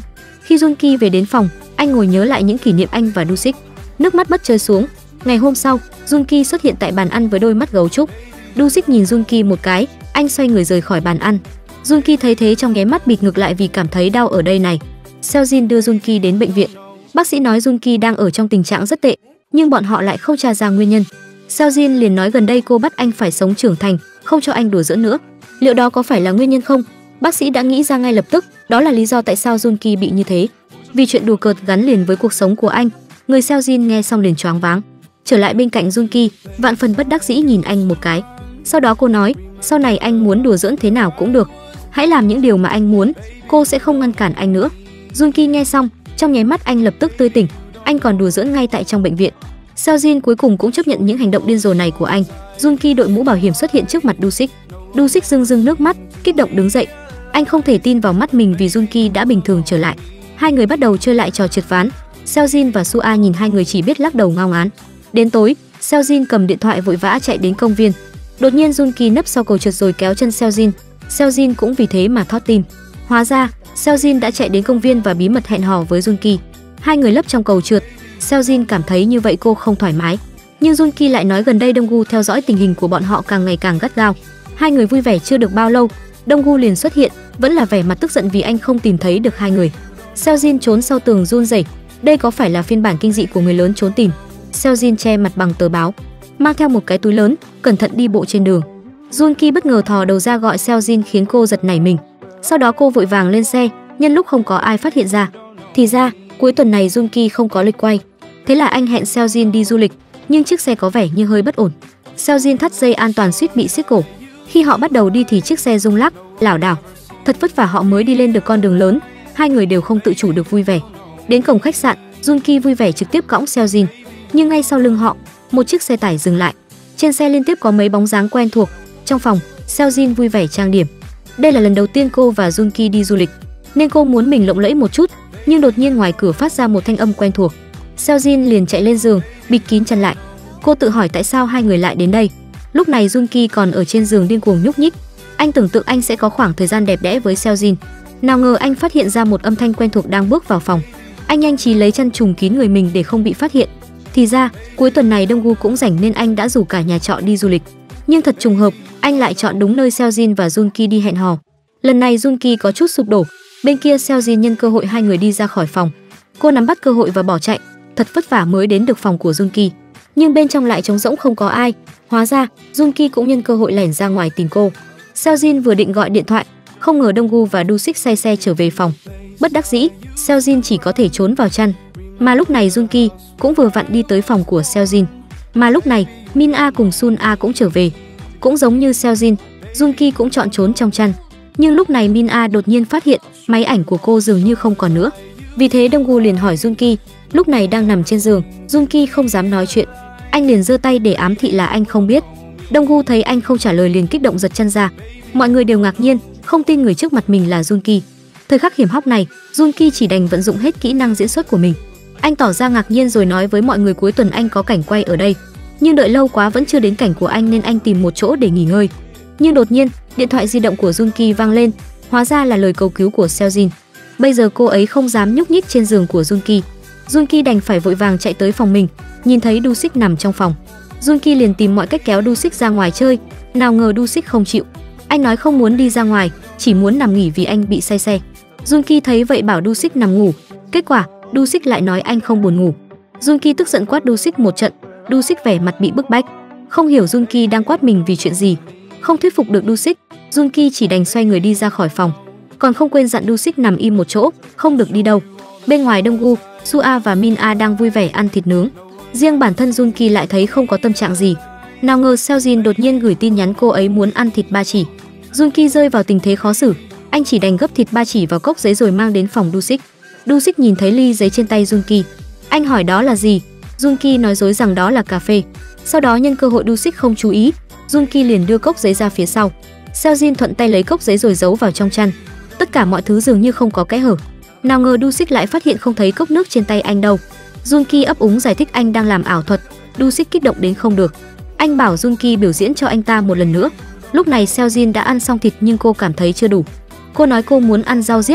Khi Junki về đến phòng, anh ngồi nhớ lại những kỷ niệm anh và Dusik, nước mắt bất chợt xuống. Ngày hôm sau, Junki xuất hiện tại bàn ăn với đôi mắt gấu trúc. Dusik nhìn Junki một cái, anh xoay người rời khỏi bàn ăn. Junki thấy thế trong nháy mắt bịt ngược lại vì cảm thấy đau ở đây này. Seojin đưa Junki đến bệnh viện. Bác sĩ nói Junki đang ở trong tình trạng rất tệ, nhưng bọn họ lại không tra ra nguyên nhân. Seojin liền nói gần đây cô bắt anh phải sống trưởng thành, không cho anh đùa giỡn nữa. Liệu đó có phải là nguyên nhân không? Bác sĩ đã nghĩ ra ngay lập tức, đó là lý do tại sao Junki bị như thế. Vì chuyện đùa cợt gắn liền với cuộc sống của anh. Người Seojin nghe xong liền choáng váng. Trở lại bên cạnh Junki, vạn phần bất đắc dĩ nhìn anh một cái. Sau đó cô nói, sau này anh muốn đùa giỡn thế nào cũng được, hãy làm những điều mà anh muốn, cô sẽ không ngăn cản anh nữa. Junki nghe xong, trong nháy mắt anh lập tức tươi tỉnh, anh còn đùa giỡn ngay tại trong bệnh viện. Seojin cuối cùng cũng chấp nhận những hành động điên rồ này của anh. Junki đội mũ bảo hiểm xuất hiện trước mặt Dusik. Dusik rưng rưng nước mắt, kích động đứng dậy. Anh không thể tin vào mắt mình vì Junki đã bình thường trở lại. Hai người bắt đầu chơi lại trò trượt ván. Seojin và Sua nhìn hai người chỉ biết lắc đầu ngao ngán. Đến tối, Seojin cầm điện thoại vội vã chạy đến công viên. Đột nhiên Junki nấp sau cầu trượt rồi kéo chân Seojin. Seojin cũng vì thế mà thót tim. Hóa ra, Seojin đã chạy đến công viên và bí mật hẹn hò với Junki. Hai người lấp trong cầu trượt. Seojin cảm thấy như vậy cô không thoải mái, nhưng Junki lại nói gần đây Donggu theo dõi tình hình của bọn họ càng ngày càng gắt gao. Hai người vui vẻ chưa được bao lâu, Donggu liền xuất hiện, vẫn là vẻ mặt tức giận vì anh không tìm thấy được hai người. Seojin trốn sau tường run rẩy. Đây có phải là phiên bản kinh dị của người lớn trốn tìm? Seojin che mặt bằng tờ báo, mang theo một cái túi lớn, cẩn thận đi bộ trên đường. Junki bất ngờ thò đầu ra gọi Seojin khiến cô giật nảy mình. Sau đó cô vội vàng lên xe, nhân lúc không có ai phát hiện ra. Thì ra, cuối tuần này Junki không có lịch quay. Thế là anh hẹn Seojin đi du lịch, nhưng chiếc xe có vẻ như hơi bất ổn. Seojin thắt dây an toàn suýt bị siết cổ. Khi họ bắt đầu đi thì chiếc xe rung lắc, lảo đảo. Thật vất vả họ mới đi lên được con đường lớn, hai người đều không tự chủ được vui vẻ. Đến cổng khách sạn, Junki vui vẻ trực tiếp cõng Seojin, nhưng ngay sau lưng họ, một chiếc xe tải dừng lại. Trên xe liên tiếp có mấy bóng dáng quen thuộc. Trong phòng, Seojin vui vẻ trang điểm. Đây là lần đầu tiên cô và Junki đi du lịch, nên cô muốn mình lộng lẫy một chút, nhưng đột nhiên ngoài cửa phát ra một thanh âm quen thuộc. Seojin liền chạy lên giường, bịt kín chân lại. Cô tự hỏi tại sao hai người lại đến đây. Lúc này Junki còn ở trên giường điên cuồng nhúc nhích. Anh tưởng tượng anh sẽ có khoảng thời gian đẹp đẽ với Seojin. Nào ngờ anh phát hiện ra một âm thanh quen thuộc đang bước vào phòng. Anh nhanh trí lấy chăn trùm kín người mình để không bị phát hiện. Thì ra, cuối tuần này Donggu cũng rảnh nên anh đã rủ cả nhà trọ đi du lịch. Nhưng thật trùng hợp, anh lại chọn đúng nơi Seojin và Junki đi hẹn hò. Lần này Junki có chút sụp đổ. Bên kia Seojin nhân cơ hội hai người đi ra khỏi phòng. Cô nắm bắt cơ hội và bỏ chạy. Thật vất vả mới đến được phòng của Junki, nhưng bên trong lại trống rỗng không có ai. Hóa ra, Junki cũng nhân cơ hội lẻn ra ngoài tìm cô. Seojin vừa định gọi điện thoại, không ngờ Donggu và Dusik say xe trở về phòng. Bất đắc dĩ, Seojin chỉ có thể trốn vào chăn. Mà lúc này Junki cũng vừa vặn đi tới phòng của Seojin. Mà lúc này, Min A cùng Sun A cũng trở về. Cũng giống như Seojin, Junki cũng chọn trốn trong chăn. Nhưng lúc này Min A đột nhiên phát hiện máy ảnh của cô dường như không còn nữa. Vì thế Donggu liền hỏi Junki, lúc này đang nằm trên giường. Junki không dám nói chuyện. Anh liền giơ tay để ám thị là anh không biết. Donggu thấy anh không trả lời liền kích động giật chân ra. Mọi người đều ngạc nhiên, không tin người trước mặt mình là Junki. Thời khắc hiểm hóc này, Junki chỉ đành vận dụng hết kỹ năng diễn xuất của mình. Anh tỏ ra ngạc nhiên rồi nói với mọi người cuối tuần anh có cảnh quay ở đây. Nhưng đợi lâu quá vẫn chưa đến cảnh của anh nên anh tìm một chỗ để nghỉ ngơi. Nhưng đột nhiên, điện thoại di động của Junki vang lên. Hóa ra là lời cầu cứu của Seojin. Bây giờ cô ấy không dám nhúc nhích trên giường của Junki. Junki đành phải vội vàng chạy tới phòng mình, nhìn thấy Dusik nằm trong phòng. Junki liền tìm mọi cách kéo Dusik ra ngoài chơi. Nào ngờ Dusik không chịu. Anh nói không muốn đi ra ngoài, chỉ muốn nằm nghỉ vì anh bị say xe. Junki thấy vậy bảo Dusik nằm ngủ. Kết quả, Dusik lại nói anh không buồn ngủ. Junki tức giận quát Dusik một trận. Dusik vẻ mặt bị bức bách, không hiểu Junki đang quát mình vì chuyện gì. Không thuyết phục được Dusik, Junki chỉ đành xoay người đi ra khỏi phòng. Còn không quên dặn Dusik nằm im một chỗ, không được đi đâu. Bên ngoài Donggu, Sua và Min A đang vui vẻ ăn thịt nướng. Riêng bản thân Junki lại thấy không có tâm trạng gì. Nào ngờ Seojin đột nhiên gửi tin nhắn cô ấy muốn ăn thịt ba chỉ. Junki rơi vào tình thế khó xử, anh chỉ đành gấp thịt ba chỉ vào cốc giấy rồi mang đến phòng Dusik. Dusik nhìn thấy ly giấy trên tay Junki. Anh hỏi đó là gì? Junki nói dối rằng đó là cà phê. Sau đó nhân cơ hội Dusik không chú ý, Junki liền đưa cốc giấy ra phía sau. Seojin thuận tay lấy cốc giấy rồi giấu vào trong chăn. Tất cả mọi thứ dường như không có kẽ hở. Nào ngờ Dusik lại phát hiện không thấy cốc nước trên tay anh đâu. Junki ấp úng giải thích anh đang làm ảo thuật. Dusik kích động đến không được. Anh bảo Junki biểu diễn cho anh ta một lần nữa. Lúc này Seojin đã ăn xong thịt nhưng cô cảm thấy chưa đủ. Cô nói cô muốn ăn rau diếp.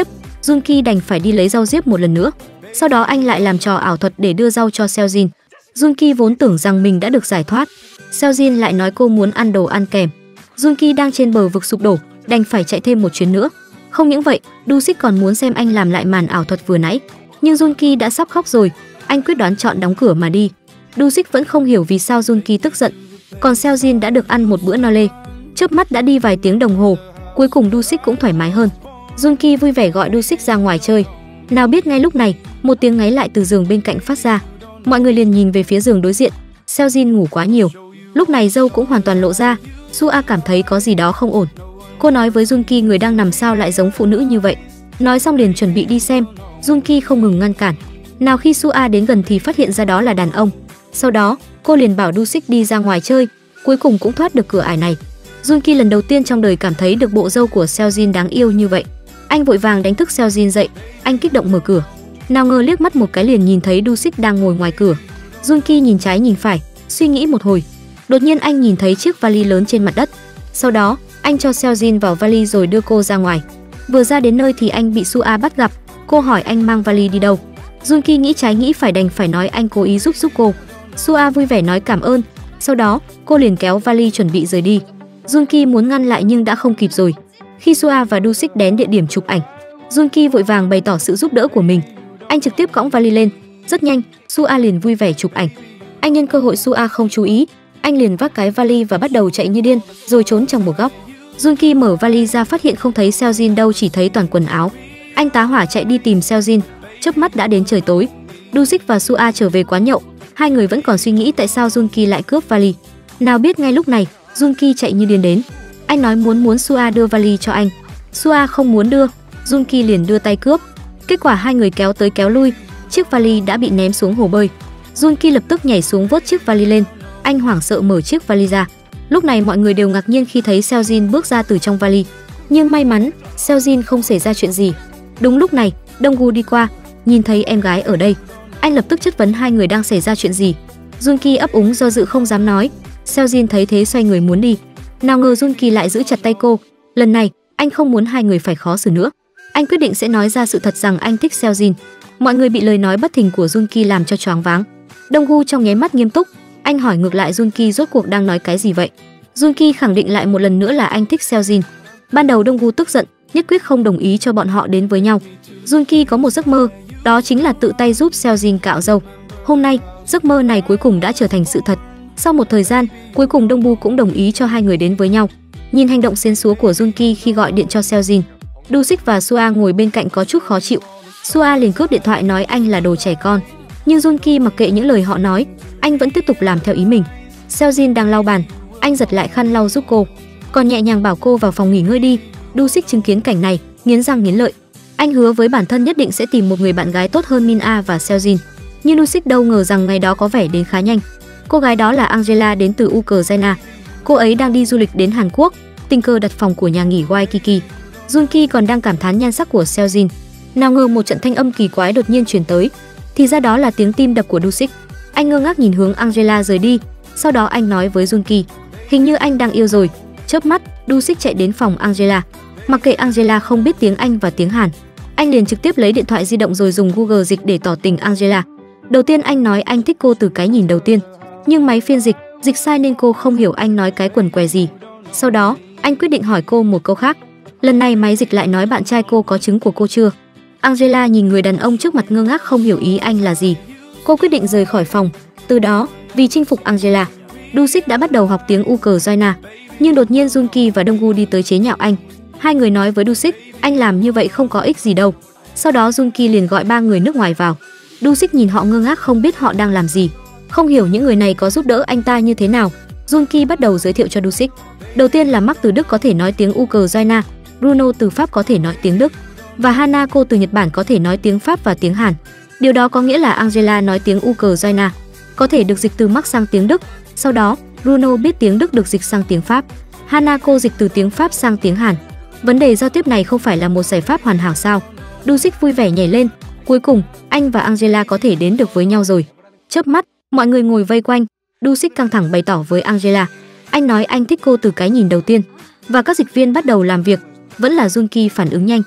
Junki đành phải đi lấy rau diếp một lần nữa. Sau đó anh lại làm trò ảo thuật để đưa rau cho Seojin. Junki vốn tưởng rằng mình đã được giải thoát. Seojin lại nói cô muốn ăn đồ ăn kèm. Junki đang trên bờ vực sụp đổ, đành phải chạy thêm một chuyến nữa. Không những vậy, Du-sik còn muốn xem anh làm lại màn ảo thuật vừa nãy. Nhưng Junki đã sắp khóc rồi, anh quyết đoán chọn đóng cửa mà đi. Du-sik vẫn không hiểu vì sao Junki tức giận. Còn Seojin đã được ăn một bữa no lê. Chớp mắt đã đi vài tiếng đồng hồ, cuối cùng Du-sik cũng thoải mái hơn. Junki vui vẻ gọi Du-sik ra ngoài chơi. Nào biết ngay lúc này, một tiếng ngáy lại từ giường bên cạnh phát ra. Mọi người liền nhìn về phía giường đối diện. Seojin ngủ quá nhiều. Lúc này râu cũng hoàn toàn lộ ra. Sua cảm thấy có gì đó không ổn. Cô nói với Junki người đang nằm sao lại giống phụ nữ như vậy. Nói xong liền chuẩn bị đi xem. Junki không ngừng ngăn cản. Nào khi Sua đến gần thì phát hiện ra đó là đàn ông. Sau đó, cô liền bảo Du-sik đi ra ngoài chơi, cuối cùng cũng thoát được cửa ải này. Junki lần đầu tiên trong đời cảm thấy được bộ râu của Seojin đáng yêu như vậy. Anh vội vàng đánh thức Seojin dậy, anh kích động mở cửa. Nào ngờ liếc mắt một cái liền nhìn thấy Du-sik đang ngồi ngoài cửa. Junki nhìn trái nhìn phải, suy nghĩ một hồi. Đột nhiên anh nhìn thấy chiếc vali lớn trên mặt đất. Sau đó, anh cho Seojin vào vali rồi đưa cô ra ngoài. Vừa ra đến nơi thì anh bị Sua bắt gặp. Cô hỏi anh mang vali đi đâu. Junki nghĩ trái nghĩ phải đành phải nói anh cố ý giúp giúp cô. Sua vui vẻ nói cảm ơn. Sau đó, cô liền kéo vali chuẩn bị rời đi. Junki muốn ngăn lại nhưng đã không kịp rồi. Khi Sua và Du-sik đến địa điểm chụp ảnh, Junki vội vàng bày tỏ sự giúp đỡ của mình. Anh trực tiếp cõng vali lên. Rất nhanh, Sua liền vui vẻ chụp ảnh. Anh nhân cơ hội Sua không chú ý, anh liền vác cái vali và bắt đầu chạy như điên, rồi trốn trong một góc. Junki mở vali ra phát hiện không thấy Seojin đâu, chỉ thấy toàn quần áo. Anh tá hỏa chạy đi tìm Seojin. Chớp mắt đã đến trời tối. Du-sik và Sua trở về quán nhậu. Hai người vẫn còn suy nghĩ tại sao Junki lại cướp vali. Nào biết ngay lúc này, Junki chạy như điên đến. Anh nói muốn muốn Sua đưa vali cho anh. Sua không muốn đưa, Junki liền đưa tay cướp. Kết quả hai người kéo tới kéo lui, chiếc vali đã bị ném xuống hồ bơi. Junki lập tức nhảy xuống vớt chiếc vali lên. Anh hoảng sợ mở chiếc vali ra. Lúc này mọi người đều ngạc nhiên khi thấy Seojin bước ra từ trong vali. Nhưng may mắn, Seojin không xảy ra chuyện gì. Đúng lúc này, Donggu đi qua, nhìn thấy em gái ở đây. Anh lập tức chất vấn hai người đang xảy ra chuyện gì. Junki ấp úng do dự không dám nói. Seojin thấy thế xoay người muốn đi. Nào ngờ Junki lại giữ chặt tay cô. Lần này, anh không muốn hai người phải khó xử nữa. Anh quyết định sẽ nói ra sự thật rằng anh thích Seojin. Mọi người bị lời nói bất thình của Junki làm cho choáng váng. Donggu trong nháy mắt nghiêm túc. Anh hỏi ngược lại Junki rốt cuộc đang nói cái gì vậy. Junki khẳng định lại một lần nữa là anh thích Seojin. Ban đầu Donggu tức giận, nhất quyết không đồng ý cho bọn họ đến với nhau. Junki có một giấc mơ, đó chính là tự tay giúp Seojin cạo râu. Hôm nay, giấc mơ này cuối cùng đã trở thành sự thật. Sau một thời gian, cuối cùng Donggu cũng đồng ý cho hai người đến với nhau. Nhìn hành động xến xúa của Junki khi gọi điện cho Seojin, Du-sik và Sua ngồi bên cạnh có chút khó chịu. Sua liền cướp điện thoại nói anh là đồ trẻ con. Nhưng Junki mặc kệ những lời họ nói, anh vẫn tiếp tục làm theo ý mình. Seojin đang lau bàn, anh giật lại khăn lau giúp cô, còn nhẹ nhàng bảo cô vào phòng nghỉ ngơi đi. Du-sik chứng kiến cảnh này, nghiến răng nghiến lợi. Anh hứa với bản thân nhất định sẽ tìm một người bạn gái tốt hơn Min-a và Seojin. Nhưng Du-sik đâu ngờ rằng ngày đó có vẻ đến khá nhanh. Cô gái đó là Angela đến từ Ukraine. Cô ấy đang đi du lịch đến Hàn Quốc, tình cờ đặt phòng của nhà nghỉ Waikiki. Junki còn đang cảm thán nhan sắc của Seojin. Nào ngờ một trận thanh âm kỳ quái đột nhiên truyền tới, thì ra đó là tiếng tim đập của Du-sik. Anh ngơ ngác nhìn hướng Angela rời đi, sau đó anh nói với Junki, hình như anh đang yêu rồi. Chớp mắt, Du-sik chạy đến phòng Angela. Mặc kệ Angela không biết tiếng Anh và tiếng Hàn, anh liền trực tiếp lấy điện thoại di động rồi dùng Google dịch để tỏ tình Angela. Đầu tiên anh nói anh thích cô từ cái nhìn đầu tiên, nhưng máy phiên dịch dịch sai nên cô không hiểu anh nói cái quần què gì. Sau đó, anh quyết định hỏi cô một câu khác. Lần này máy dịch lại nói bạn trai cô có trứng của cô chưa. Angela nhìn người đàn ông trước mặt ngơ ngác không hiểu ý anh là gì. Cô quyết định rời khỏi phòng. Từ đó, vì chinh phục Angela, Du-sik đã bắt đầu học tiếng Ukraine. Nhưng đột nhiên Junki và Donggu đi tới chế nhạo anh. Hai người nói với Du-sik, anh làm như vậy không có ích gì đâu. Sau đó Junki liền gọi ba người nước ngoài vào. Du-sik nhìn họ ngơ ngác không biết họ đang làm gì, không hiểu những người này có giúp đỡ anh ta như thế nào. Junki bắt đầu giới thiệu cho Du-sik. Đầu tiên là Mark từ Đức có thể nói tiếng Ukraine, Bruno từ Pháp có thể nói tiếng Đức, và Hanako từ Nhật Bản có thể nói tiếng Pháp và tiếng Hàn. Điều đó có nghĩa là Angela nói tiếng Ukraine, có thể được dịch từ Mark sang tiếng Đức. Sau đó, Bruno biết tiếng Đức được dịch sang tiếng Pháp, Hanako dịch từ tiếng Pháp sang tiếng Hàn. Vấn đề giao tiếp này không phải là một giải pháp hoàn hảo sao? Du-sik vui vẻ nhảy lên. Cuối cùng, anh và Angela có thể đến được với nhau rồi. Chớp mắt, mọi người ngồi vây quanh. Du-sik căng thẳng bày tỏ với Angela. Anh nói anh thích cô từ cái nhìn đầu tiên. Và các dịch viên bắt đầu làm việc. Vẫn là Junki phản ứng nhanh.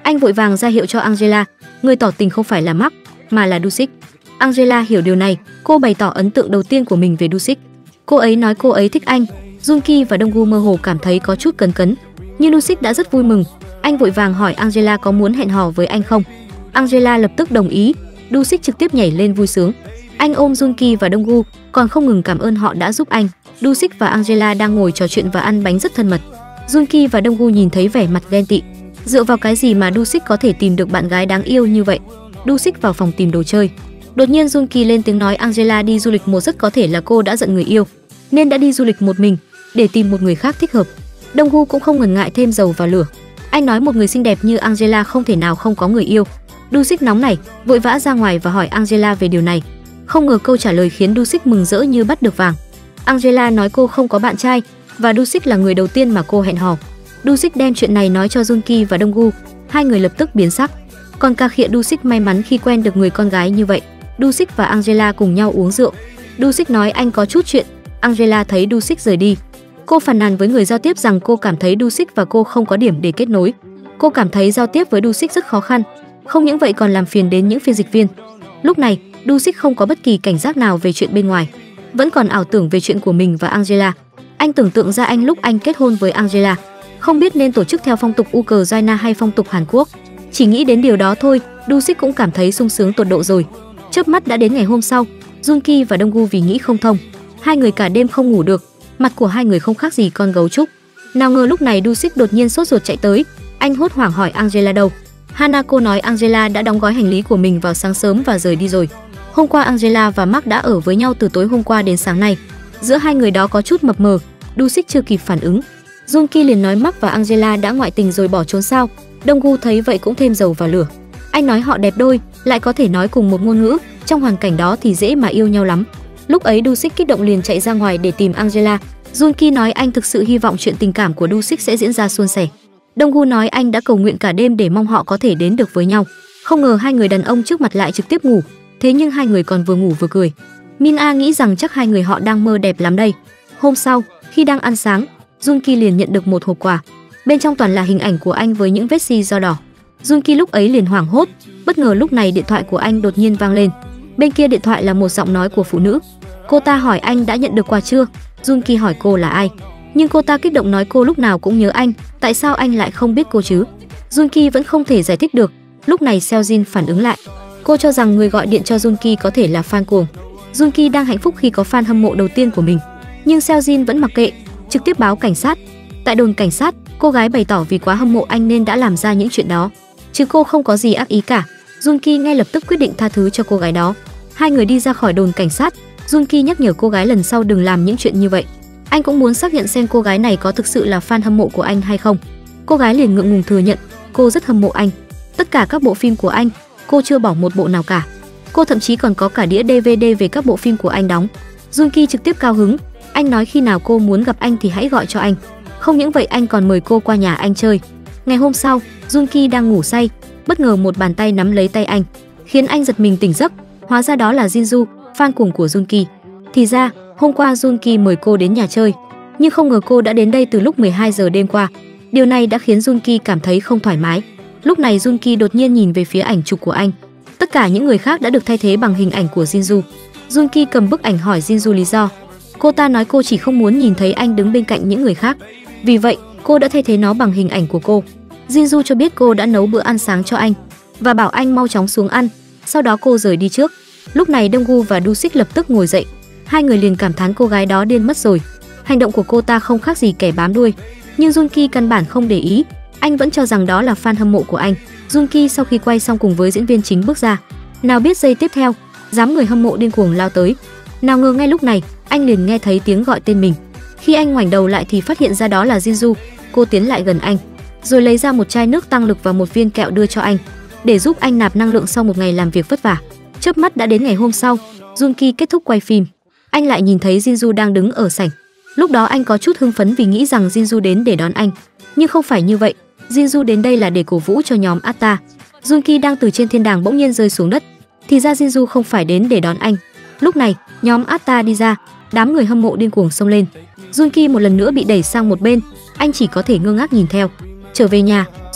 Anh vội vàng ra hiệu cho Angela, người tỏ tình không phải là Mark mà là Dusik. Angela hiểu điều này, cô bày tỏ ấn tượng đầu tiên của mình về Dusik. Cô ấy nói cô ấy thích anh. Junki và Donggu mơ hồ cảm thấy có chút cấn cấn, nhưng Dusik đã rất vui mừng. Anh vội vàng hỏi Angela có muốn hẹn hò với anh không. Angela lập tức đồng ý. Dusik trực tiếp nhảy lên vui sướng. Anh ôm Junki và Donggu, còn không ngừng cảm ơn họ đã giúp anh. Dusik và Angela đang ngồi trò chuyện và ăn bánh rất thân mật. Junki và Donggu nhìn thấy vẻ mặt ghen tị. Dựa vào cái gì mà Dusik có thể tìm được bạn gái đáng yêu như vậy? Dusik vào phòng tìm đồ chơi. Đột nhiên Junki lên tiếng nói Angela đi du lịch một rất có thể là cô đã giận người yêu, nên đã đi du lịch một mình để tìm một người khác thích hợp. Donggu cũng không ngần ngại thêm dầu vào lửa. Anh nói một người xinh đẹp như Angela không thể nào không có người yêu. Dusik nóng nảy, vội vã ra ngoài và hỏi Angela về điều này. Không ngờ câu trả lời khiến Dusik mừng rỡ như bắt được vàng. Angela nói cô không có bạn trai và Dusik là người đầu tiên mà cô hẹn hò. Dusik đem chuyện này nói cho Junki và Donggu, hai người lập tức biến sắc. Còn cà khịa Dusik may mắn khi quen được người con gái như vậy. Dusik và Angela cùng nhau uống rượu. Dusik nói anh có chút chuyện. Angela thấy Dusik rời đi. Cô phàn nàn với người giao tiếp rằng cô cảm thấy Dusik và cô không có điểm để kết nối. Cô cảm thấy giao tiếp với Dusik rất khó khăn. Không những vậy còn làm phiền đến những phiên dịch viên. Lúc này, Dusik không có bất kỳ cảnh giác nào về chuyện bên ngoài, vẫn còn ảo tưởng về chuyện của mình và Angela. Anh tưởng tượng ra anh lúc anh kết hôn với Angela, không biết nên tổ chức theo phong tục Ukraine hay phong tục Hàn Quốc. Chỉ nghĩ đến điều đó thôi, Dusik cũng cảm thấy sung sướng tột độ rồi. Chớp mắt đã đến ngày hôm sau. Junki và Donggu vì nghĩ không thông, hai người cả đêm không ngủ được, mặt của hai người không khác gì con gấu trúc. Nào ngờ lúc này Dusik đột nhiên sốt ruột chạy tới. Anh hốt hoảng hỏi Angela đâu. Hanako nói Angela đã đóng gói hành lý của mình vào sáng sớm và rời đi rồi. Hôm qua Angela và Mark đã ở với nhau từ tối hôm qua đến sáng nay. Giữa hai người đó có chút mập mờ. Dusik chưa kịp phản ứng, Junki liền nói Mark và Angela đã ngoại tình rồi bỏ trốn sao. Donggu thấy vậy cũng thêm dầu vào lửa. Anh nói họ đẹp đôi, lại có thể nói cùng một ngôn ngữ, trong hoàn cảnh đó thì dễ mà yêu nhau lắm. Lúc ấy Dusik kích động liền chạy ra ngoài để tìm Angela. Junki nói anh thực sự hy vọng chuyện tình cảm của Dusik sẽ diễn ra suôn sẻ. Donggu nói anh đã cầu nguyện cả đêm để mong họ có thể đến được với nhau. Không ngờ hai người đàn ông trước mặt lại trực tiếp ngủ. Thế nhưng hai người còn vừa ngủ vừa cười. Mina nghĩ rằng chắc hai người họ đang mơ đẹp lắm đây. Hôm sau, khi đang ăn sáng, Junki liền nhận được một hộp quà. Bên trong toàn là hình ảnh của anh với những vết xi do đỏ. Junki lúc ấy liền hoảng hốt. Bất ngờ lúc này điện thoại của anh đột nhiên vang lên. Bên kia điện thoại là một giọng nói của phụ nữ. Cô ta hỏi anh đã nhận được quà chưa. Junki hỏi cô là ai, nhưng cô ta kích động nói cô lúc nào cũng nhớ anh. Tại sao anh lại không biết cô chứ? Junki vẫn không thể giải thích được. Lúc này Seojin phản ứng lại. Cô cho rằng người gọi điện cho Junki có thể là fan cuồng. Junki đang hạnh phúc khi có fan hâm mộ đầu tiên của mình, nhưng Seojin vẫn mặc kệ, trực tiếp báo cảnh sát. Tại đồn cảnh sát, cô gái bày tỏ vì quá hâm mộ anh nên đã làm ra những chuyện đó, chứ cô không có gì ác ý cả. Junki ngay lập tức quyết định tha thứ cho cô gái đó. Hai người đi ra khỏi đồn cảnh sát. Junki nhắc nhở cô gái lần sau đừng làm những chuyện như vậy. Anh cũng muốn xác nhận xem cô gái này có thực sự là fan hâm mộ của anh hay không. Cô gái liền ngượng ngùng thừa nhận cô rất hâm mộ anh. Tất cả các bộ phim của anh, cô chưa bỏ một bộ nào cả. Cô thậm chí còn có cả đĩa đê vê đê về các bộ phim của anh đóng. Junki trực tiếp cao hứng. Anh nói khi nào cô muốn gặp anh thì hãy gọi cho anh. Không những vậy anh còn mời cô qua nhà anh chơi. Ngày hôm sau, Junki đang ngủ say, bất ngờ một bàn tay nắm lấy tay anh, khiến anh giật mình tỉnh giấc. Hóa ra đó là Jinju, fan cuồng của Junki. Thì ra, hôm qua Junki mời cô đến nhà chơi, nhưng không ngờ cô đã đến đây từ lúc mười hai giờ đêm qua. Điều này đã khiến Junki cảm thấy không thoải mái. Lúc này Junki đột nhiên nhìn về phía ảnh chụp của anh. Tất cả những người khác đã được thay thế bằng hình ảnh của Jinju. Junki cầm bức ảnh hỏi Jinju lý do. Cô ta nói cô chỉ không muốn nhìn thấy anh đứng bên cạnh những người khác, vì vậy cô đã thay thế nó bằng hình ảnh của cô. Jinju cho biết cô đã nấu bữa ăn sáng cho anh và bảo anh mau chóng xuống ăn. Sau đó cô rời đi trước. Lúc này Donggu và Dusik lập tức ngồi dậy. Hai người liền cảm thán cô gái đó điên mất rồi. Hành động của cô ta không khác gì kẻ bám đuôi. Nhưng Junki căn bản không để ý. Anh vẫn cho rằng đó là fan hâm mộ của anh. Junki sau khi quay xong cùng với diễn viên chính bước ra. Nào biết giây tiếp theo, đám người hâm mộ điên cuồng lao tới. Nào ngờ ngay lúc này, anh liền nghe thấy tiếng gọi tên mình. Khi anh ngoảnh đầu lại thì phát hiện ra đó là Jinju. Cô tiến lại gần anh, rồi lấy ra một chai nước tăng lực và một viên kẹo đưa cho anh, để giúp anh nạp năng lượng sau một ngày làm việc vất vả. Chớp mắt đã đến ngày hôm sau. Junki kết thúc quay phim, anh lại nhìn thấy Jinju đang đứng ở sảnh. Lúc đó anh có chút hưng phấn vì nghĩ rằng Jinju đến để đón anh, nhưng không phải như vậy. Jinju đến đây là để cổ vũ cho nhóm Atta. Junki đang từ trên thiên đàng bỗng nhiên rơi xuống đất. Thì ra Jinju không phải đến để đón anh. Lúc này, nhóm Atta đi ra, đám người hâm mộ điên cuồng xông lên. Junki một lần nữa bị đẩy sang một bên, anh chỉ có thể ngơ ngác nhìn theo. Trở về nhà,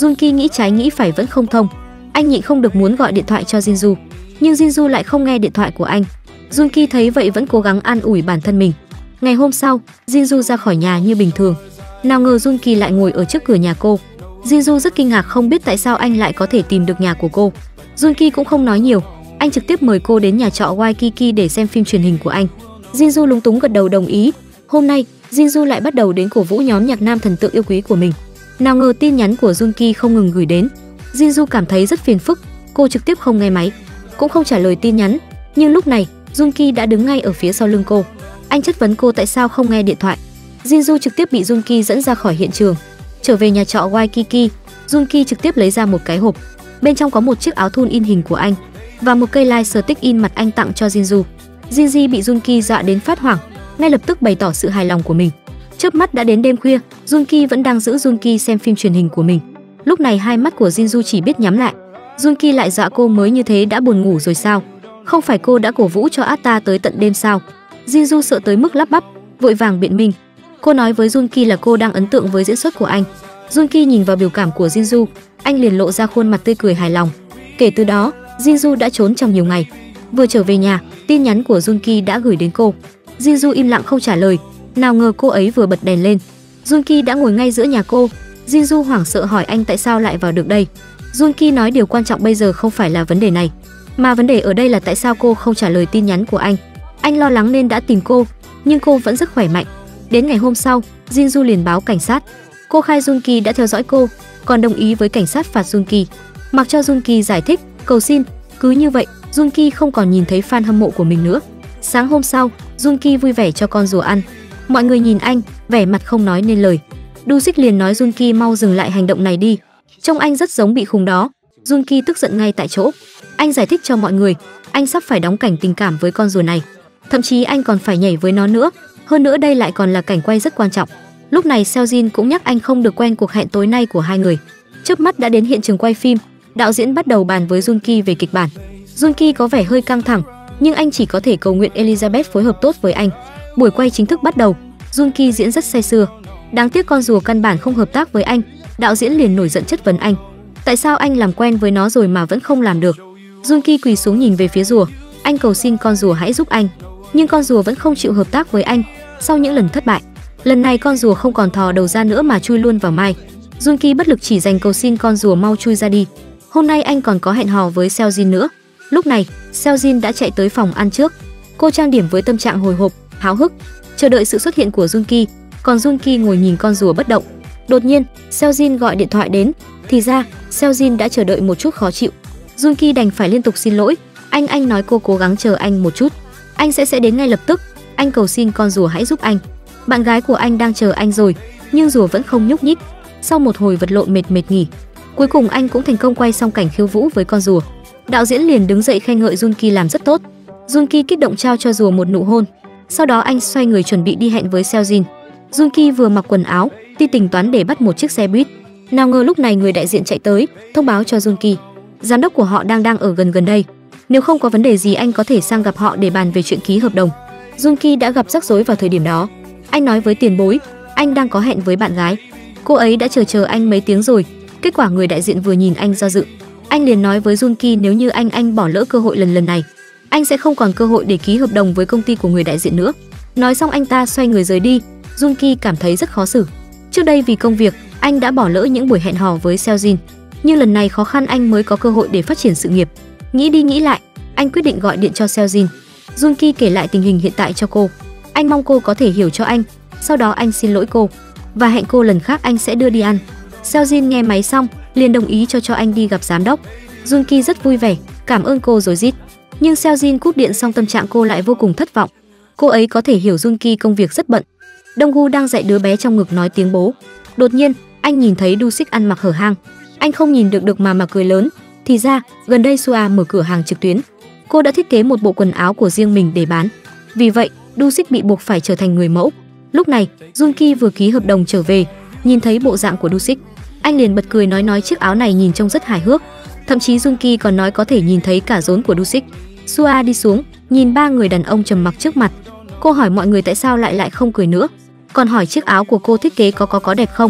Junki nghĩ trái nghĩ phải vẫn không thông. Anh nhịn không được muốn gọi điện thoại cho Jinju, nhưng Jinju lại không nghe điện thoại của anh. Junki thấy vậy vẫn cố gắng an ủi bản thân mình. Ngày hôm sau, Jinju ra khỏi nhà như bình thường. Nào ngờ Junki lại ngồi ở trước cửa nhà cô. Jinju rất kinh ngạc không biết tại sao anh lại có thể tìm được nhà của cô. Junki cũng không nói nhiều, anh trực tiếp mời cô đến nhà trọ Waikiki để xem phim truyền hình của anh. Jinju lúng túng gật đầu đồng ý. Hôm nay, Jinju lại bắt đầu đến cổ vũ nhóm nhạc nam thần tượng yêu quý của mình. Nào ngờ tin nhắn của Junki không ngừng gửi đến. Jinju cảm thấy rất phiền phức, cô trực tiếp không nghe máy, cũng không trả lời tin nhắn. Nhưng lúc này, Junki đã đứng ngay ở phía sau lưng cô. Anh chất vấn cô tại sao không nghe điện thoại. Jinju trực tiếp bị Junki dẫn ra khỏi hiện trường. Trở về nhà trọ Waikiki, Junki trực tiếp lấy ra một cái hộp. Bên trong có một chiếc áo thun in hình của anh và một cây lightstick in mặt anh tặng cho Jinju. Jinji bị Junki dọa đến phát hoảng, ngay lập tức bày tỏ sự hài lòng của mình. Chớp mắt đã đến đêm khuya, Junki vẫn đang giữ Junki xem phim truyền hình của mình. Lúc này hai mắt của Jinju chỉ biết nhắm lại. Junki lại dọa cô mới như thế đã buồn ngủ rồi sao? Không phải cô đã cổ vũ cho Atta tới tận đêm sao? Jinju sợ tới mức lắp bắp, vội vàng biện minh. Cô nói với Junki là cô đang ấn tượng với diễn xuất của anh. Junki nhìn vào biểu cảm của Jinju, anh liền lộ ra khuôn mặt tươi cười hài lòng. Kể từ đó, Jinju đã trốn trong nhiều ngày. Vừa trở về nhà, tin nhắn của Junki đã gửi đến cô. Jinju im lặng không trả lời. Nào ngờ cô ấy vừa bật đèn lên, Junki đã ngồi ngay giữa nhà cô. Jinju hoảng sợ hỏi anh tại sao lại vào được đây. Junki nói điều quan trọng bây giờ không phải là vấn đề này, mà vấn đề ở đây là tại sao cô không trả lời tin nhắn của anh. Anh lo lắng nên đã tìm cô, nhưng cô vẫn rất khỏe mạnh. Đến ngày hôm sau, Jinju liền báo cảnh sát. Cô khai Junki đã theo dõi cô, còn đồng ý với cảnh sát phạt Junki. Mặc cho Junki giải thích, cầu xin. Cứ như vậy, Junki không còn nhìn thấy fan hâm mộ của mình nữa. Sáng hôm sau, Junki vui vẻ cho con rùa ăn. Mọi người nhìn anh, vẻ mặt không nói nên lời. Dusik liền nói Junki mau dừng lại hành động này đi. Trông anh rất giống bị khùng đó. Junki tức giận ngay tại chỗ. Anh giải thích cho mọi người, anh sắp phải đóng cảnh tình cảm với con rùa này. Thậm chí anh còn phải nhảy với nó nữa. Hơn nữa đây lại còn là cảnh quay rất quan trọng. Lúc này Seojin cũng nhắc anh không được quen cuộc hẹn tối nay của hai người. Chớp mắt đã đến hiện trường quay phim. Đạo diễn bắt đầu bàn với Junki về kịch bản. Junki có vẻ hơi căng thẳng, nhưng anh chỉ có thể cầu nguyện Elizabeth phối hợp tốt với anh. Buổi quay chính thức bắt đầu. Junki diễn rất say sưa. Đáng tiếc con rùa căn bản không hợp tác với anh. Đạo diễn liền nổi giận chất vấn anh. Tại sao anh làm quen với nó rồi mà vẫn không làm được? Junki quỳ xuống nhìn về phía rùa. Anh cầu xin con rùa hãy giúp anh. Nhưng con rùa vẫn không chịu hợp tác với anh. Sau những lần thất bại, lần này con rùa không còn thò đầu ra nữa mà chui luôn vào mai. Junki bất lực chỉ dành cầu xin con rùa mau chui ra đi. Hôm nay anh còn có hẹn hò với Seojin nữa. Lúc này, Seojin đã chạy tới phòng ăn trước. Cô trang điểm với tâm trạng hồi hộp, háo hức, chờ đợi sự xuất hiện của Junki. Còn Junki ngồi nhìn con rùa bất động. Đột nhiên, Seojin gọi điện thoại đến. Thì ra, Seojin đã chờ đợi một chút khó chịu. Junki đành phải liên tục xin lỗi. Anh anh nói cô cố gắng chờ anh một chút. Anh sẽ sẽ đến ngay lập tức. Anh cầu xin con rùa hãy giúp anh. Bạn gái của anh đang chờ anh rồi, nhưng rùa vẫn không nhúc nhích. Sau một hồi vật lộn mệt mệt nghỉ, cuối cùng anh cũng thành công quay xong cảnh khiêu vũ với con rùa. Đạo diễn liền đứng dậy khen ngợi Junki làm rất tốt. Junki kích động trao cho rùa một nụ hôn. Sau đó anh xoay người chuẩn bị đi hẹn với Seojin. Junki vừa mặc quần áo, đi tính toán để bắt một chiếc xe buýt. Nào ngờ lúc này người đại diện chạy tới, thông báo cho Junki, giám đốc của họ đang đang ở gần gần đây. Nếu không có vấn đề gì anh có thể sang gặp họ để bàn về chuyện ký hợp đồng. Junki đã gặp rắc rối vào thời điểm đó. Anh nói với tiền bối, anh đang có hẹn với bạn gái. Cô ấy đã chờ chờ anh mấy tiếng rồi. Kết quả người đại diện vừa nhìn anh do dự. Anh liền nói với Junki nếu như anh anh bỏ lỡ cơ hội lần lần này, anh sẽ không còn cơ hội để ký hợp đồng với công ty của người đại diện nữa. Nói xong anh ta xoay người rời đi. Junki cảm thấy rất khó xử. Trước đây vì công việc, anh đã bỏ lỡ những buổi hẹn hò với Seojin, nhưng lần này khó khăn anh mới có cơ hội để phát triển sự nghiệp. Nghĩ đi nghĩ lại, anh quyết định gọi điện cho Seojin. Junki kể lại tình hình hiện tại cho cô. Anh mong cô có thể hiểu cho anh. Sau đó anh xin lỗi cô và hẹn cô lần khác anh sẽ đưa đi ăn. Seojin nghe máy xong, liền đồng ý cho cho anh đi gặp giám đốc. Junki rất vui vẻ, cảm ơn cô rồi rít. Nhưng Seojin cúp điện xong tâm trạng cô lại vô cùng thất vọng. Cô ấy có thể hiểu Junki công việc rất bận. Donggu đang dạy đứa bé trong ngực nói tiếng bố. Đột nhiên, anh nhìn thấy Dusik ăn mặc hở hang. Anh không nhìn được được mà mà cười lớn. Thì ra, gần đây Sua mở cửa hàng trực tuyến. Cô đã thiết kế một bộ quần áo của riêng mình để bán. Vì vậy, Dusik bị buộc phải trở thành người mẫu. Lúc này, Junki vừa ký hợp đồng trở về, nhìn thấy bộ dạng của Dusik, anh liền bật cười nói nói chiếc áo này nhìn trông rất hài hước. Thậm chí Junki còn nói có thể nhìn thấy cả rốn của Dusik. Sua đi xuống, nhìn ba người đàn ông trầm mặc trước mặt. Cô hỏi mọi người tại sao lại lại không cười nữa, còn hỏi chiếc áo của cô thiết kế có có có đẹp không.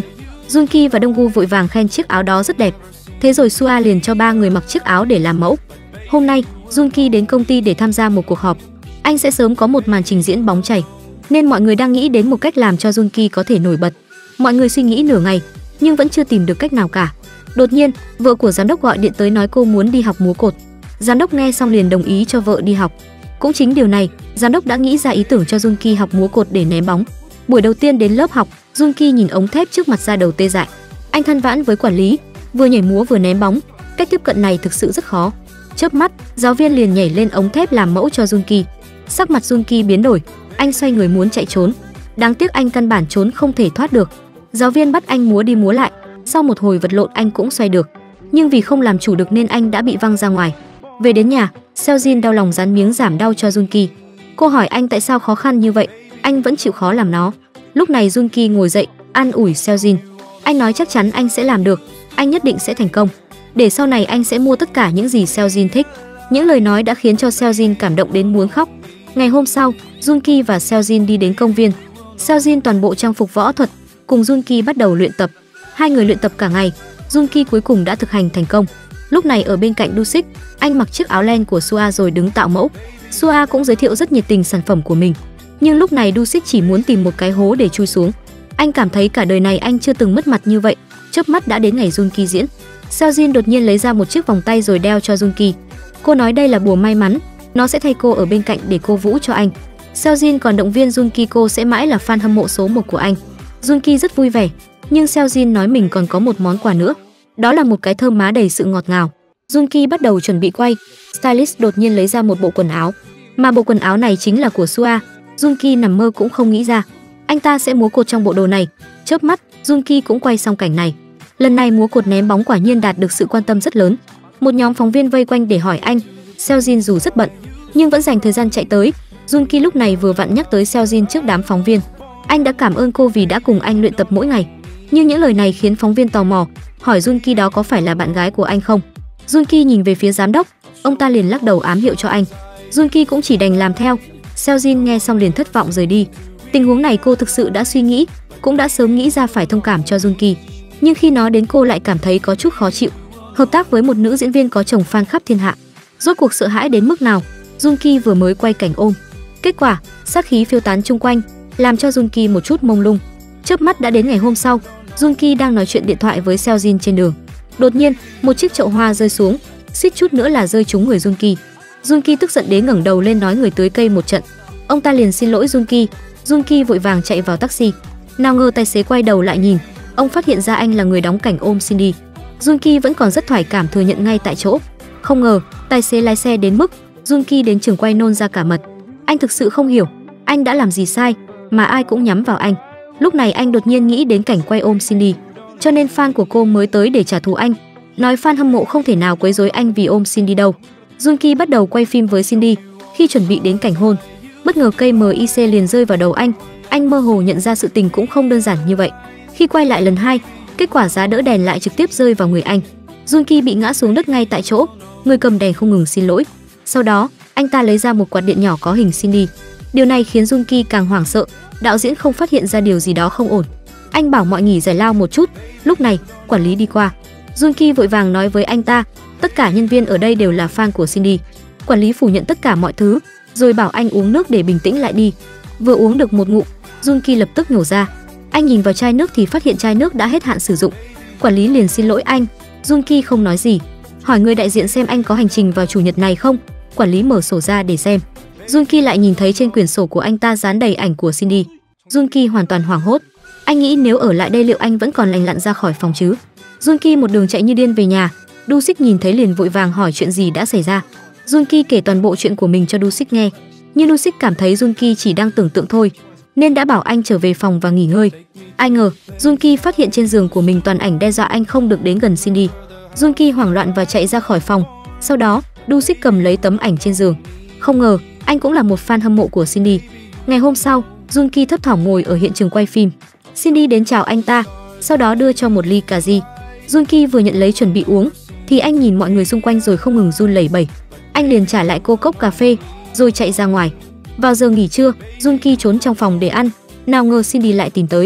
Junki và Donggu vội vàng khen chiếc áo đó rất đẹp. Thế rồi Sua liền cho ba người mặc chiếc áo để làm mẫu. Hôm nay, Junki đến công ty để tham gia một cuộc họp. Anh sẽ sớm có một màn trình diễn bóng chảy, nên mọi người đang nghĩ đến một cách làm cho Junki có thể nổi bật. Mọi người suy nghĩ nửa ngày, nhưng vẫn chưa tìm được cách nào cả. Đột nhiên, vợ của giám đốc gọi điện tới nói cô muốn đi học múa cột. Giám đốc nghe xong liền đồng ý cho vợ đi học. Cũng chính điều này, giám đốc đã nghĩ ra ý tưởng cho Junki học múa cột để ném bóng. Buổi đầu tiên đến lớp học, Junki nhìn ống thép trước mặt ra đầu tê dại. Anh than vãn với quản lý, vừa nhảy múa vừa ném bóng, cách tiếp cận này thực sự rất khó. Chớp mắt, giáo viên liền nhảy lên ống thép làm mẫu cho Junki. Sắc mặt Junki biến đổi, anh xoay người muốn chạy trốn. Đáng tiếc anh căn bản trốn không thể thoát được. Giáo viên bắt anh múa đi múa lại, sau một hồi vật lộn anh cũng xoay được, nhưng vì không làm chủ được nên anh đã bị văng ra ngoài. Về đến nhà, Seojin đau lòng dán miếng giảm đau cho Junki. Cô hỏi anh tại sao khó khăn như vậy, anh vẫn chịu khó làm nó. Lúc này Junki ngồi dậy, an ủi Seojin. Anh nói chắc chắn anh sẽ làm được, anh nhất định sẽ thành công. Để sau này anh sẽ mua tất cả những gì Seojin thích. Những lời nói đã khiến cho Seojin cảm động đến muốn khóc. Ngày hôm sau, Junki và Seojin đi đến công viên. Seojin toàn bộ trang phục võ thuật, cùng Junki bắt đầu luyện tập. Hai người luyện tập cả ngày, Junki cuối cùng đã thực hành thành công. Lúc này ở bên cạnh Dusik, anh mặc chiếc áo len của Sua rồi đứng tạo mẫu. Sua cũng giới thiệu rất nhiệt tình sản phẩm của mình. Nhưng lúc này Dusik chỉ muốn tìm một cái hố để chui xuống. Anh cảm thấy cả đời này anh chưa từng mất mặt như vậy. Chớp mắt đã đến ngày Junki diễn. Seojin đột nhiên lấy ra một chiếc vòng tay rồi đeo cho Junki. Cô nói đây là bùa may mắn, nó sẽ thay cô ở bên cạnh để cô vũ cho anh. Seojin còn động viên Junki cô sẽ mãi là fan hâm mộ số một của anh. Junki rất vui vẻ, nhưng Seojin nói mình còn có một món quà nữa. Đó là một cái thơm má đầy sự ngọt ngào. Junki bắt đầu chuẩn bị quay. Stylist đột nhiên lấy ra một bộ quần áo, mà bộ quần áo này chính là của Sua. Junki nằm mơ cũng không nghĩ ra anh ta sẽ múa cột trong bộ đồ này. Chớp mắt, Junki cũng quay xong cảnh này. Lần này múa cột ném bóng quả nhiên đạt được sự quan tâm rất lớn. Một nhóm phóng viên vây quanh để hỏi anh. Seojin dù rất bận, nhưng vẫn dành thời gian chạy tới. Junki lúc này vừa vặn nhắc tới Seojin trước đám phóng viên. Anh đã cảm ơn cô vì đã cùng anh luyện tập mỗi ngày. Nhưng những lời này khiến phóng viên tò mò, hỏi Junki đó có phải là bạn gái của anh không. Junki nhìn về phía giám đốc, ông ta liền lắc đầu ám hiệu cho anh. Junki cũng chỉ đành làm theo. Seojin nghe xong liền thất vọng rời đi. Tình huống này cô thực sự đã suy nghĩ, cũng đã sớm nghĩ ra phải thông cảm cho Junki. Nhưng khi nói đến cô lại cảm thấy có chút khó chịu. Hợp tác với một nữ diễn viên có chồng fan khắp thiên hạ, rốt cuộc sợ hãi đến mức nào. Junki vừa mới quay cảnh ôm, kết quả sát khí phiêu tán chung quanh, làm cho Junki một chút mông lung. Chớp mắt đã đến ngày hôm sau, Junki đang nói chuyện điện thoại với Seojin trên đường. Đột nhiên, một chiếc chậu hoa rơi xuống, suýt chút nữa là rơi trúng người Junki. Junki tức giận đến ngẩng đầu lên nói người tưới cây một trận. Ông ta liền xin lỗi Junki. Junki vội vàng chạy vào taxi. Nào ngờ tài xế quay đầu lại nhìn, ông phát hiện ra anh là người đóng cảnh ôm Cindy. Junki vẫn còn rất thoải cảm thừa nhận ngay tại chỗ. Không ngờ, tài xế lái xe đến mức Junki đến trường quay nôn ra cả mật. Anh thực sự không hiểu, anh đã làm gì sai mà ai cũng nhắm vào anh. Lúc này anh đột nhiên nghĩ đến cảnh quay ôm Cindy, cho nên fan của cô mới tới để trả thù anh. Nói fan hâm mộ không thể nào quấy rối anh vì ôm Cindy đâu. Junki bắt đầu quay phim với Cindy. Khi chuẩn bị đến cảnh hôn, bất ngờ cây mic liền rơi vào đầu anh. Anh mơ hồ nhận ra sự tình cũng không đơn giản như vậy. Khi quay lại lần hai, kết quả giá đỡ đèn lại trực tiếp rơi vào người anh. Junki bị ngã xuống đất ngay tại chỗ. Người cầm đèn không ngừng xin lỗi. Sau đó, anh ta lấy ra một quạt điện nhỏ có hình Cindy. Điều này khiến Junki càng hoảng sợ. Đạo diễn không phát hiện ra điều gì đó không ổn. Anh bảo mọi nghỉ giải lao một chút. Lúc này, quản lý đi qua. Junki vội vàng nói với anh ta, tất cả nhân viên ở đây đều là fan của Cindy. Quản lý phủ nhận tất cả mọi thứ, rồi bảo anh uống nước để bình tĩnh lại đi. Vừa uống được một ngụm, Junki lập tức nhổ ra. Anh nhìn vào chai nước thì phát hiện chai nước đã hết hạn sử dụng. Quản lý liền xin lỗi anh. Junki không nói gì, hỏi người đại diện xem anh có hành trình vào chủ nhật này không. Quản lý mở sổ ra để xem. Junki lại nhìn thấy trên quyển sổ của anh ta dán đầy ảnh của Cindy. Junki hoàn toàn hoảng hốt. Anh nghĩ nếu ở lại đây liệu anh vẫn còn lành lặn ra khỏi phòng chứ. Junki một đường chạy như điên về nhà. Dusik nhìn thấy liền vội vàng hỏi chuyện gì đã xảy ra. Junki kể toàn bộ chuyện của mình cho Dusik nghe. Nhưng Dusik cảm thấy Junki chỉ đang tưởng tượng thôi, nên đã bảo anh trở về phòng và nghỉ ngơi. Ai ngờ, Junki phát hiện trên giường của mình toàn ảnh đe dọa anh không được đến gần Cindy. Junki hoảng loạn và chạy ra khỏi phòng. Sau đó, Dusik cầm lấy tấm ảnh trên giường. Không ngờ, anh cũng là một fan hâm mộ của Cindy. Ngày hôm sau, Junki thấp thỏm ngồi ở hiện trường quay phim. Cindy đến chào anh ta, sau đó đưa cho một ly cà ri. Junki vừa nhận lấy chuẩn bị uống, thì anh nhìn mọi người xung quanh rồi không ngừng run lẩy bẩy. Anh liền trả lại cô cốc cà phê, rồi chạy ra ngoài. Vào giờ nghỉ trưa, Junki trốn trong phòng để ăn. Nào ngờ Cindy lại tìm tới.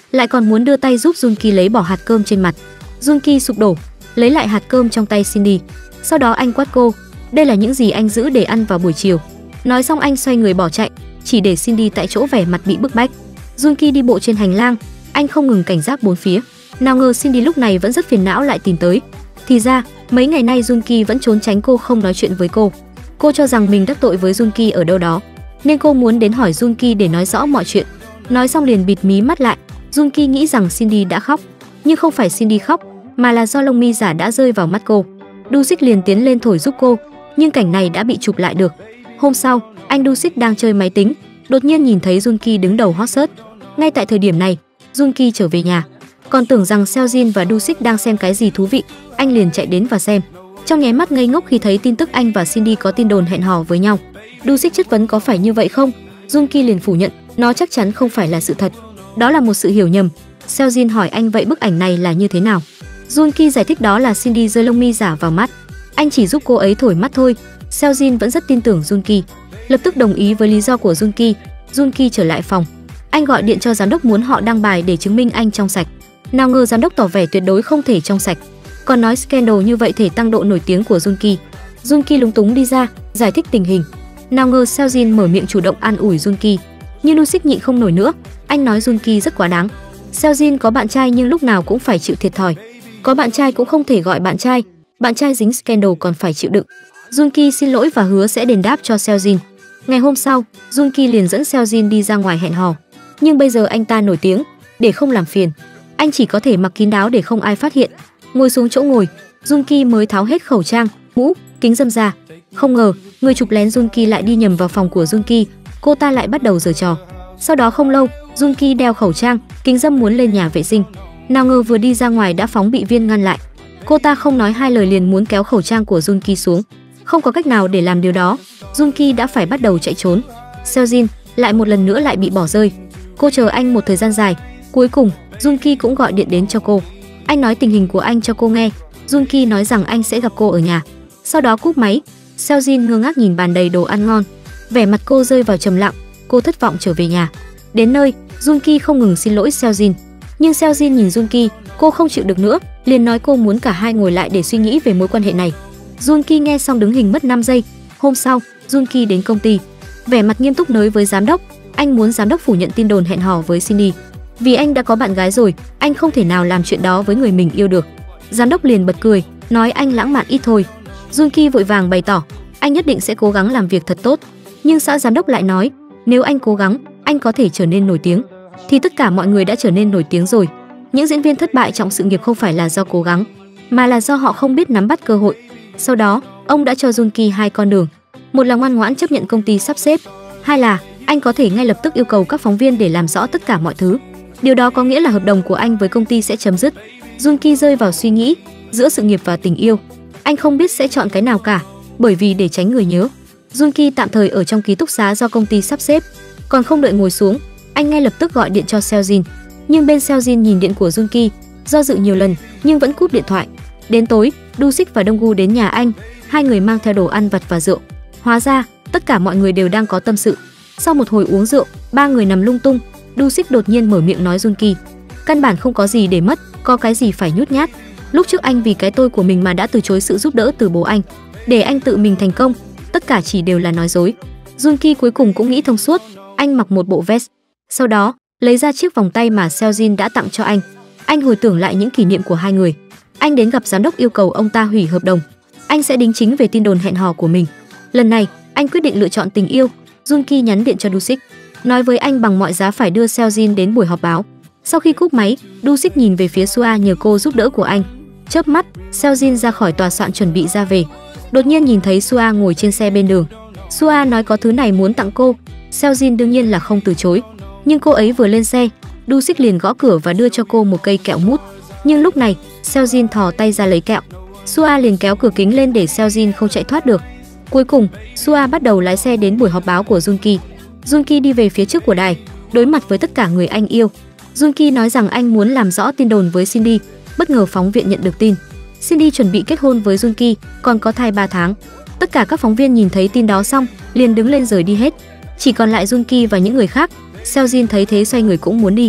lại còn muốn đưa tay giúp Junki lấy bỏ hạt cơm trên mặt. Junki sụp đổ, lấy lại hạt cơm trong tay Cindy. Sau đó anh quát cô, đây là những gì anh giữ để ăn vào buổi chiều. Nói xong anh xoay người bỏ chạy, chỉ để Cindy tại chỗ vẻ mặt bị bức bách. Junki đi bộ trên hành lang, anh không ngừng cảnh giác bốn phía. Nào ngờ Cindy lúc này vẫn rất phiền não lại tìm tới. Thì ra, mấy ngày nay Junki vẫn trốn tránh cô, không nói chuyện với cô. Cô cho rằng mình đắc tội với Junki ở đâu đó, nên cô muốn đến hỏi Junki để nói rõ mọi chuyện. Nói xong liền bịt mí mắt lại. Junki nghĩ rằng Cindy đã khóc, nhưng không phải Cindy khóc, mà là do lông mi giả đã rơi vào mắt cô. Dusik liền tiến lên thổi giúp cô, nhưng cảnh này đã bị chụp lại được. Hôm sau, anh Dusik đang chơi máy tính, đột nhiên nhìn thấy Junki đứng đầu hot search. Ngay tại thời điểm này, Junki trở về nhà, còn tưởng rằng Seojin và Dusik đang xem cái gì thú vị, anh liền chạy đến và xem. Trong nháy mắt ngây ngốc khi thấy tin tức anh và Cindy có tin đồn hẹn hò với nhau. Dusik chất vấn có phải như vậy không? Junki liền phủ nhận, nó chắc chắn không phải là sự thật. Đó là một sự hiểu nhầm. Seojin hỏi anh vậy bức ảnh này là như thế nào? Junki giải thích đó là Cindy rơi lông mi giả vào mắt. Anh chỉ giúp cô ấy thổi mắt thôi. Seojin vẫn rất tin tưởng Junki, lập tức đồng ý với lý do của Junki. Junki trở lại phòng. Anh gọi điện cho giám đốc muốn họ đăng bài để chứng minh anh trong sạch. Nào ngờ giám đốc tỏ vẻ tuyệt đối không thể trong sạch, còn nói scandal như vậy thể tăng độ nổi tiếng của Junki. Junki lúng túng đi ra, giải thích tình hình. Nào ngờ Seojin mở miệng chủ động an ủi Junki, nhưng Dusik nhịn không nổi nữa. Anh nói Junki rất quá đáng. Seojin có bạn trai nhưng lúc nào cũng phải chịu thiệt thòi. Có bạn trai cũng không thể gọi bạn trai, bạn trai dính scandal còn phải chịu đựng. Junki xin lỗi và hứa sẽ đền đáp cho Seojin. Ngày hôm sau, Junki liền dẫn Seojin đi ra ngoài hẹn hò. Nhưng bây giờ anh ta nổi tiếng, để không làm phiền, anh chỉ có thể mặc kín đáo để không ai phát hiện. Ngồi xuống chỗ ngồi, Junki mới tháo hết khẩu trang, mũ, kính râm ra. Không ngờ, người chụp lén Junki lại đi nhầm vào phòng của Junki, cô ta lại bắt đầu giở trò. Sau đó không lâu, Junki đeo khẩu trang, kính râm muốn lên nhà vệ sinh. Nào ngờ vừa đi ra ngoài đã phóng bị Viên ngăn lại. Cô ta không nói hai lời liền muốn kéo khẩu trang của Junki xuống. Không có cách nào để làm điều đó, Junki đã phải bắt đầu chạy trốn. Seojin lại một lần nữa lại bị bỏ rơi. Cô chờ anh một thời gian dài, cuối cùng Junki cũng gọi điện đến cho cô. Anh nói tình hình của anh cho cô nghe. Junki nói rằng anh sẽ gặp cô ở nhà, sau đó cúp máy. Seojin ngơ ngác nhìn bàn đầy đồ ăn ngon, vẻ mặt cô rơi vào trầm lặng. Cô thất vọng trở về nhà. Đến nơi, Junki không ngừng xin lỗi Seojin, nhưng Seojin nhìn Junki, cô không chịu được nữa, liền nói cô muốn cả hai ngồi lại để suy nghĩ về mối quan hệ này. Junki nghe xong đứng hình mất năm giây. Hôm sau, Junki đến công ty, vẻ mặt nghiêm túc nói với giám đốc, anh muốn giám đốc phủ nhận tin đồn hẹn hò với Cindy. Vì anh đã có bạn gái rồi, anh không thể nào làm chuyện đó với người mình yêu được. Giám đốc liền bật cười, nói anh lãng mạn ít thôi. Junki vội vàng bày tỏ, anh nhất định sẽ cố gắng làm việc thật tốt. Nhưng xã giám đốc lại nói, nếu anh cố gắng, anh có thể trở nên nổi tiếng. Thì tất cả mọi người đã trở nên nổi tiếng rồi. Những diễn viên thất bại trong sự nghiệp không phải là do cố gắng, mà là do họ không biết nắm bắt cơ hội. Sau đó, ông đã cho Junki hai con đường. Một là ngoan ngoãn chấp nhận công ty sắp xếp, hai là anh có thể ngay lập tức yêu cầu các phóng viên để làm rõ tất cả mọi thứ. Điều đó có nghĩa là hợp đồng của anh với công ty sẽ chấm dứt. Junki rơi vào suy nghĩ, giữa sự nghiệp và tình yêu, anh không biết sẽ chọn cái nào cả, bởi vì để tránh người nhớ, Junki tạm thời ở trong ký túc xá do công ty sắp xếp. Còn không đợi ngồi xuống, anh ngay lập tức gọi điện cho Seojin. Nhưng bên Seojin nhìn điện của Junki, do dự nhiều lần nhưng vẫn cúp điện thoại. Đến tối, Dusik và Donggu đến nhà anh, hai người mang theo đồ ăn vặt và rượu. Hóa ra, tất cả mọi người đều đang có tâm sự. Sau một hồi uống rượu, ba người nằm lung tung. Dusik đột nhiên mở miệng nói Junki, căn bản không có gì để mất, có cái gì phải nhút nhát. Lúc trước anh vì cái tôi của mình mà đã từ chối sự giúp đỡ từ bố anh, để anh tự mình thành công, tất cả chỉ đều là nói dối. Junki cuối cùng cũng nghĩ thông suốt, anh mặc một bộ vest, sau đó lấy ra chiếc vòng tay mà Seojin đã tặng cho anh. Anh hồi tưởng lại những kỷ niệm của hai người. Anh đến gặp giám đốc yêu cầu ông ta hủy hợp đồng. Anh sẽ đính chính về tin đồn hẹn hò của mình. Lần này, anh quyết định lựa chọn tình yêu. Junki nhắn điện cho Dusik, nói với anh bằng mọi giá phải đưa Seojin đến buổi họp báo. Sau khi cúp máy, Dusik nhìn về phía Sua nhờ cô giúp đỡ của anh. Chớp mắt, Seojin ra khỏi tòa soạn chuẩn bị ra về. Đột nhiên nhìn thấy Sua ngồi trên xe bên đường. Sua nói có thứ này muốn tặng cô. Seojin đương nhiên là không từ chối. Nhưng cô ấy vừa lên xe, Dusik liền gõ cửa và đưa cho cô một cây kẹo mút. Nhưng lúc này, Seojin thò tay ra lấy kẹo. Sua liền kéo cửa kính lên để Seojin không chạy thoát được. Cuối cùng, Sua bắt đầu lái xe đến buổi họp báo của Junki. Junki đi về phía trước của đài, đối mặt với tất cả người anh yêu. Junki nói rằng anh muốn làm rõ tin đồn với Cindy. Bất ngờ phóng viên nhận được tin Cindy chuẩn bị kết hôn với Junki, còn có thai ba tháng. Tất cả các phóng viên nhìn thấy tin đó xong, liền đứng lên rời đi hết. Chỉ còn lại Junki và những người khác. Seojin thấy thế xoay người cũng muốn đi.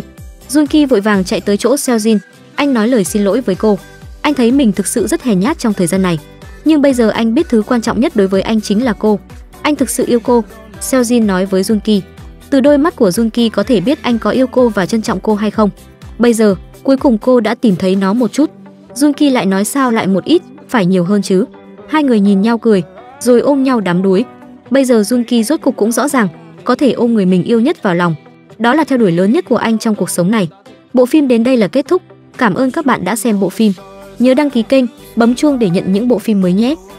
Junki vội vàng chạy tới chỗ Seojin, anh nói lời xin lỗi với cô. Anh thấy mình thực sự rất hèn nhát trong thời gian này, nhưng bây giờ anh biết thứ quan trọng nhất đối với anh chính là cô. Anh thực sự yêu cô, Seojin nói với Junki. Từ đôi mắt của Junki có thể biết anh có yêu cô và trân trọng cô hay không. Bây giờ, cuối cùng cô đã tìm thấy nó một chút. Junki lại nói sao lại một ít, phải nhiều hơn chứ. Hai người nhìn nhau cười, rồi ôm nhau đắm đuối. Bây giờ Junki rốt cục cũng rõ ràng, có thể ôm người mình yêu nhất vào lòng. Đó là theo đuổi lớn nhất của anh trong cuộc sống này. Bộ phim đến đây là kết thúc. Cảm ơn các bạn đã xem bộ phim. Nhớ đăng ký kênh, bấm chuông để nhận những bộ phim mới nhé.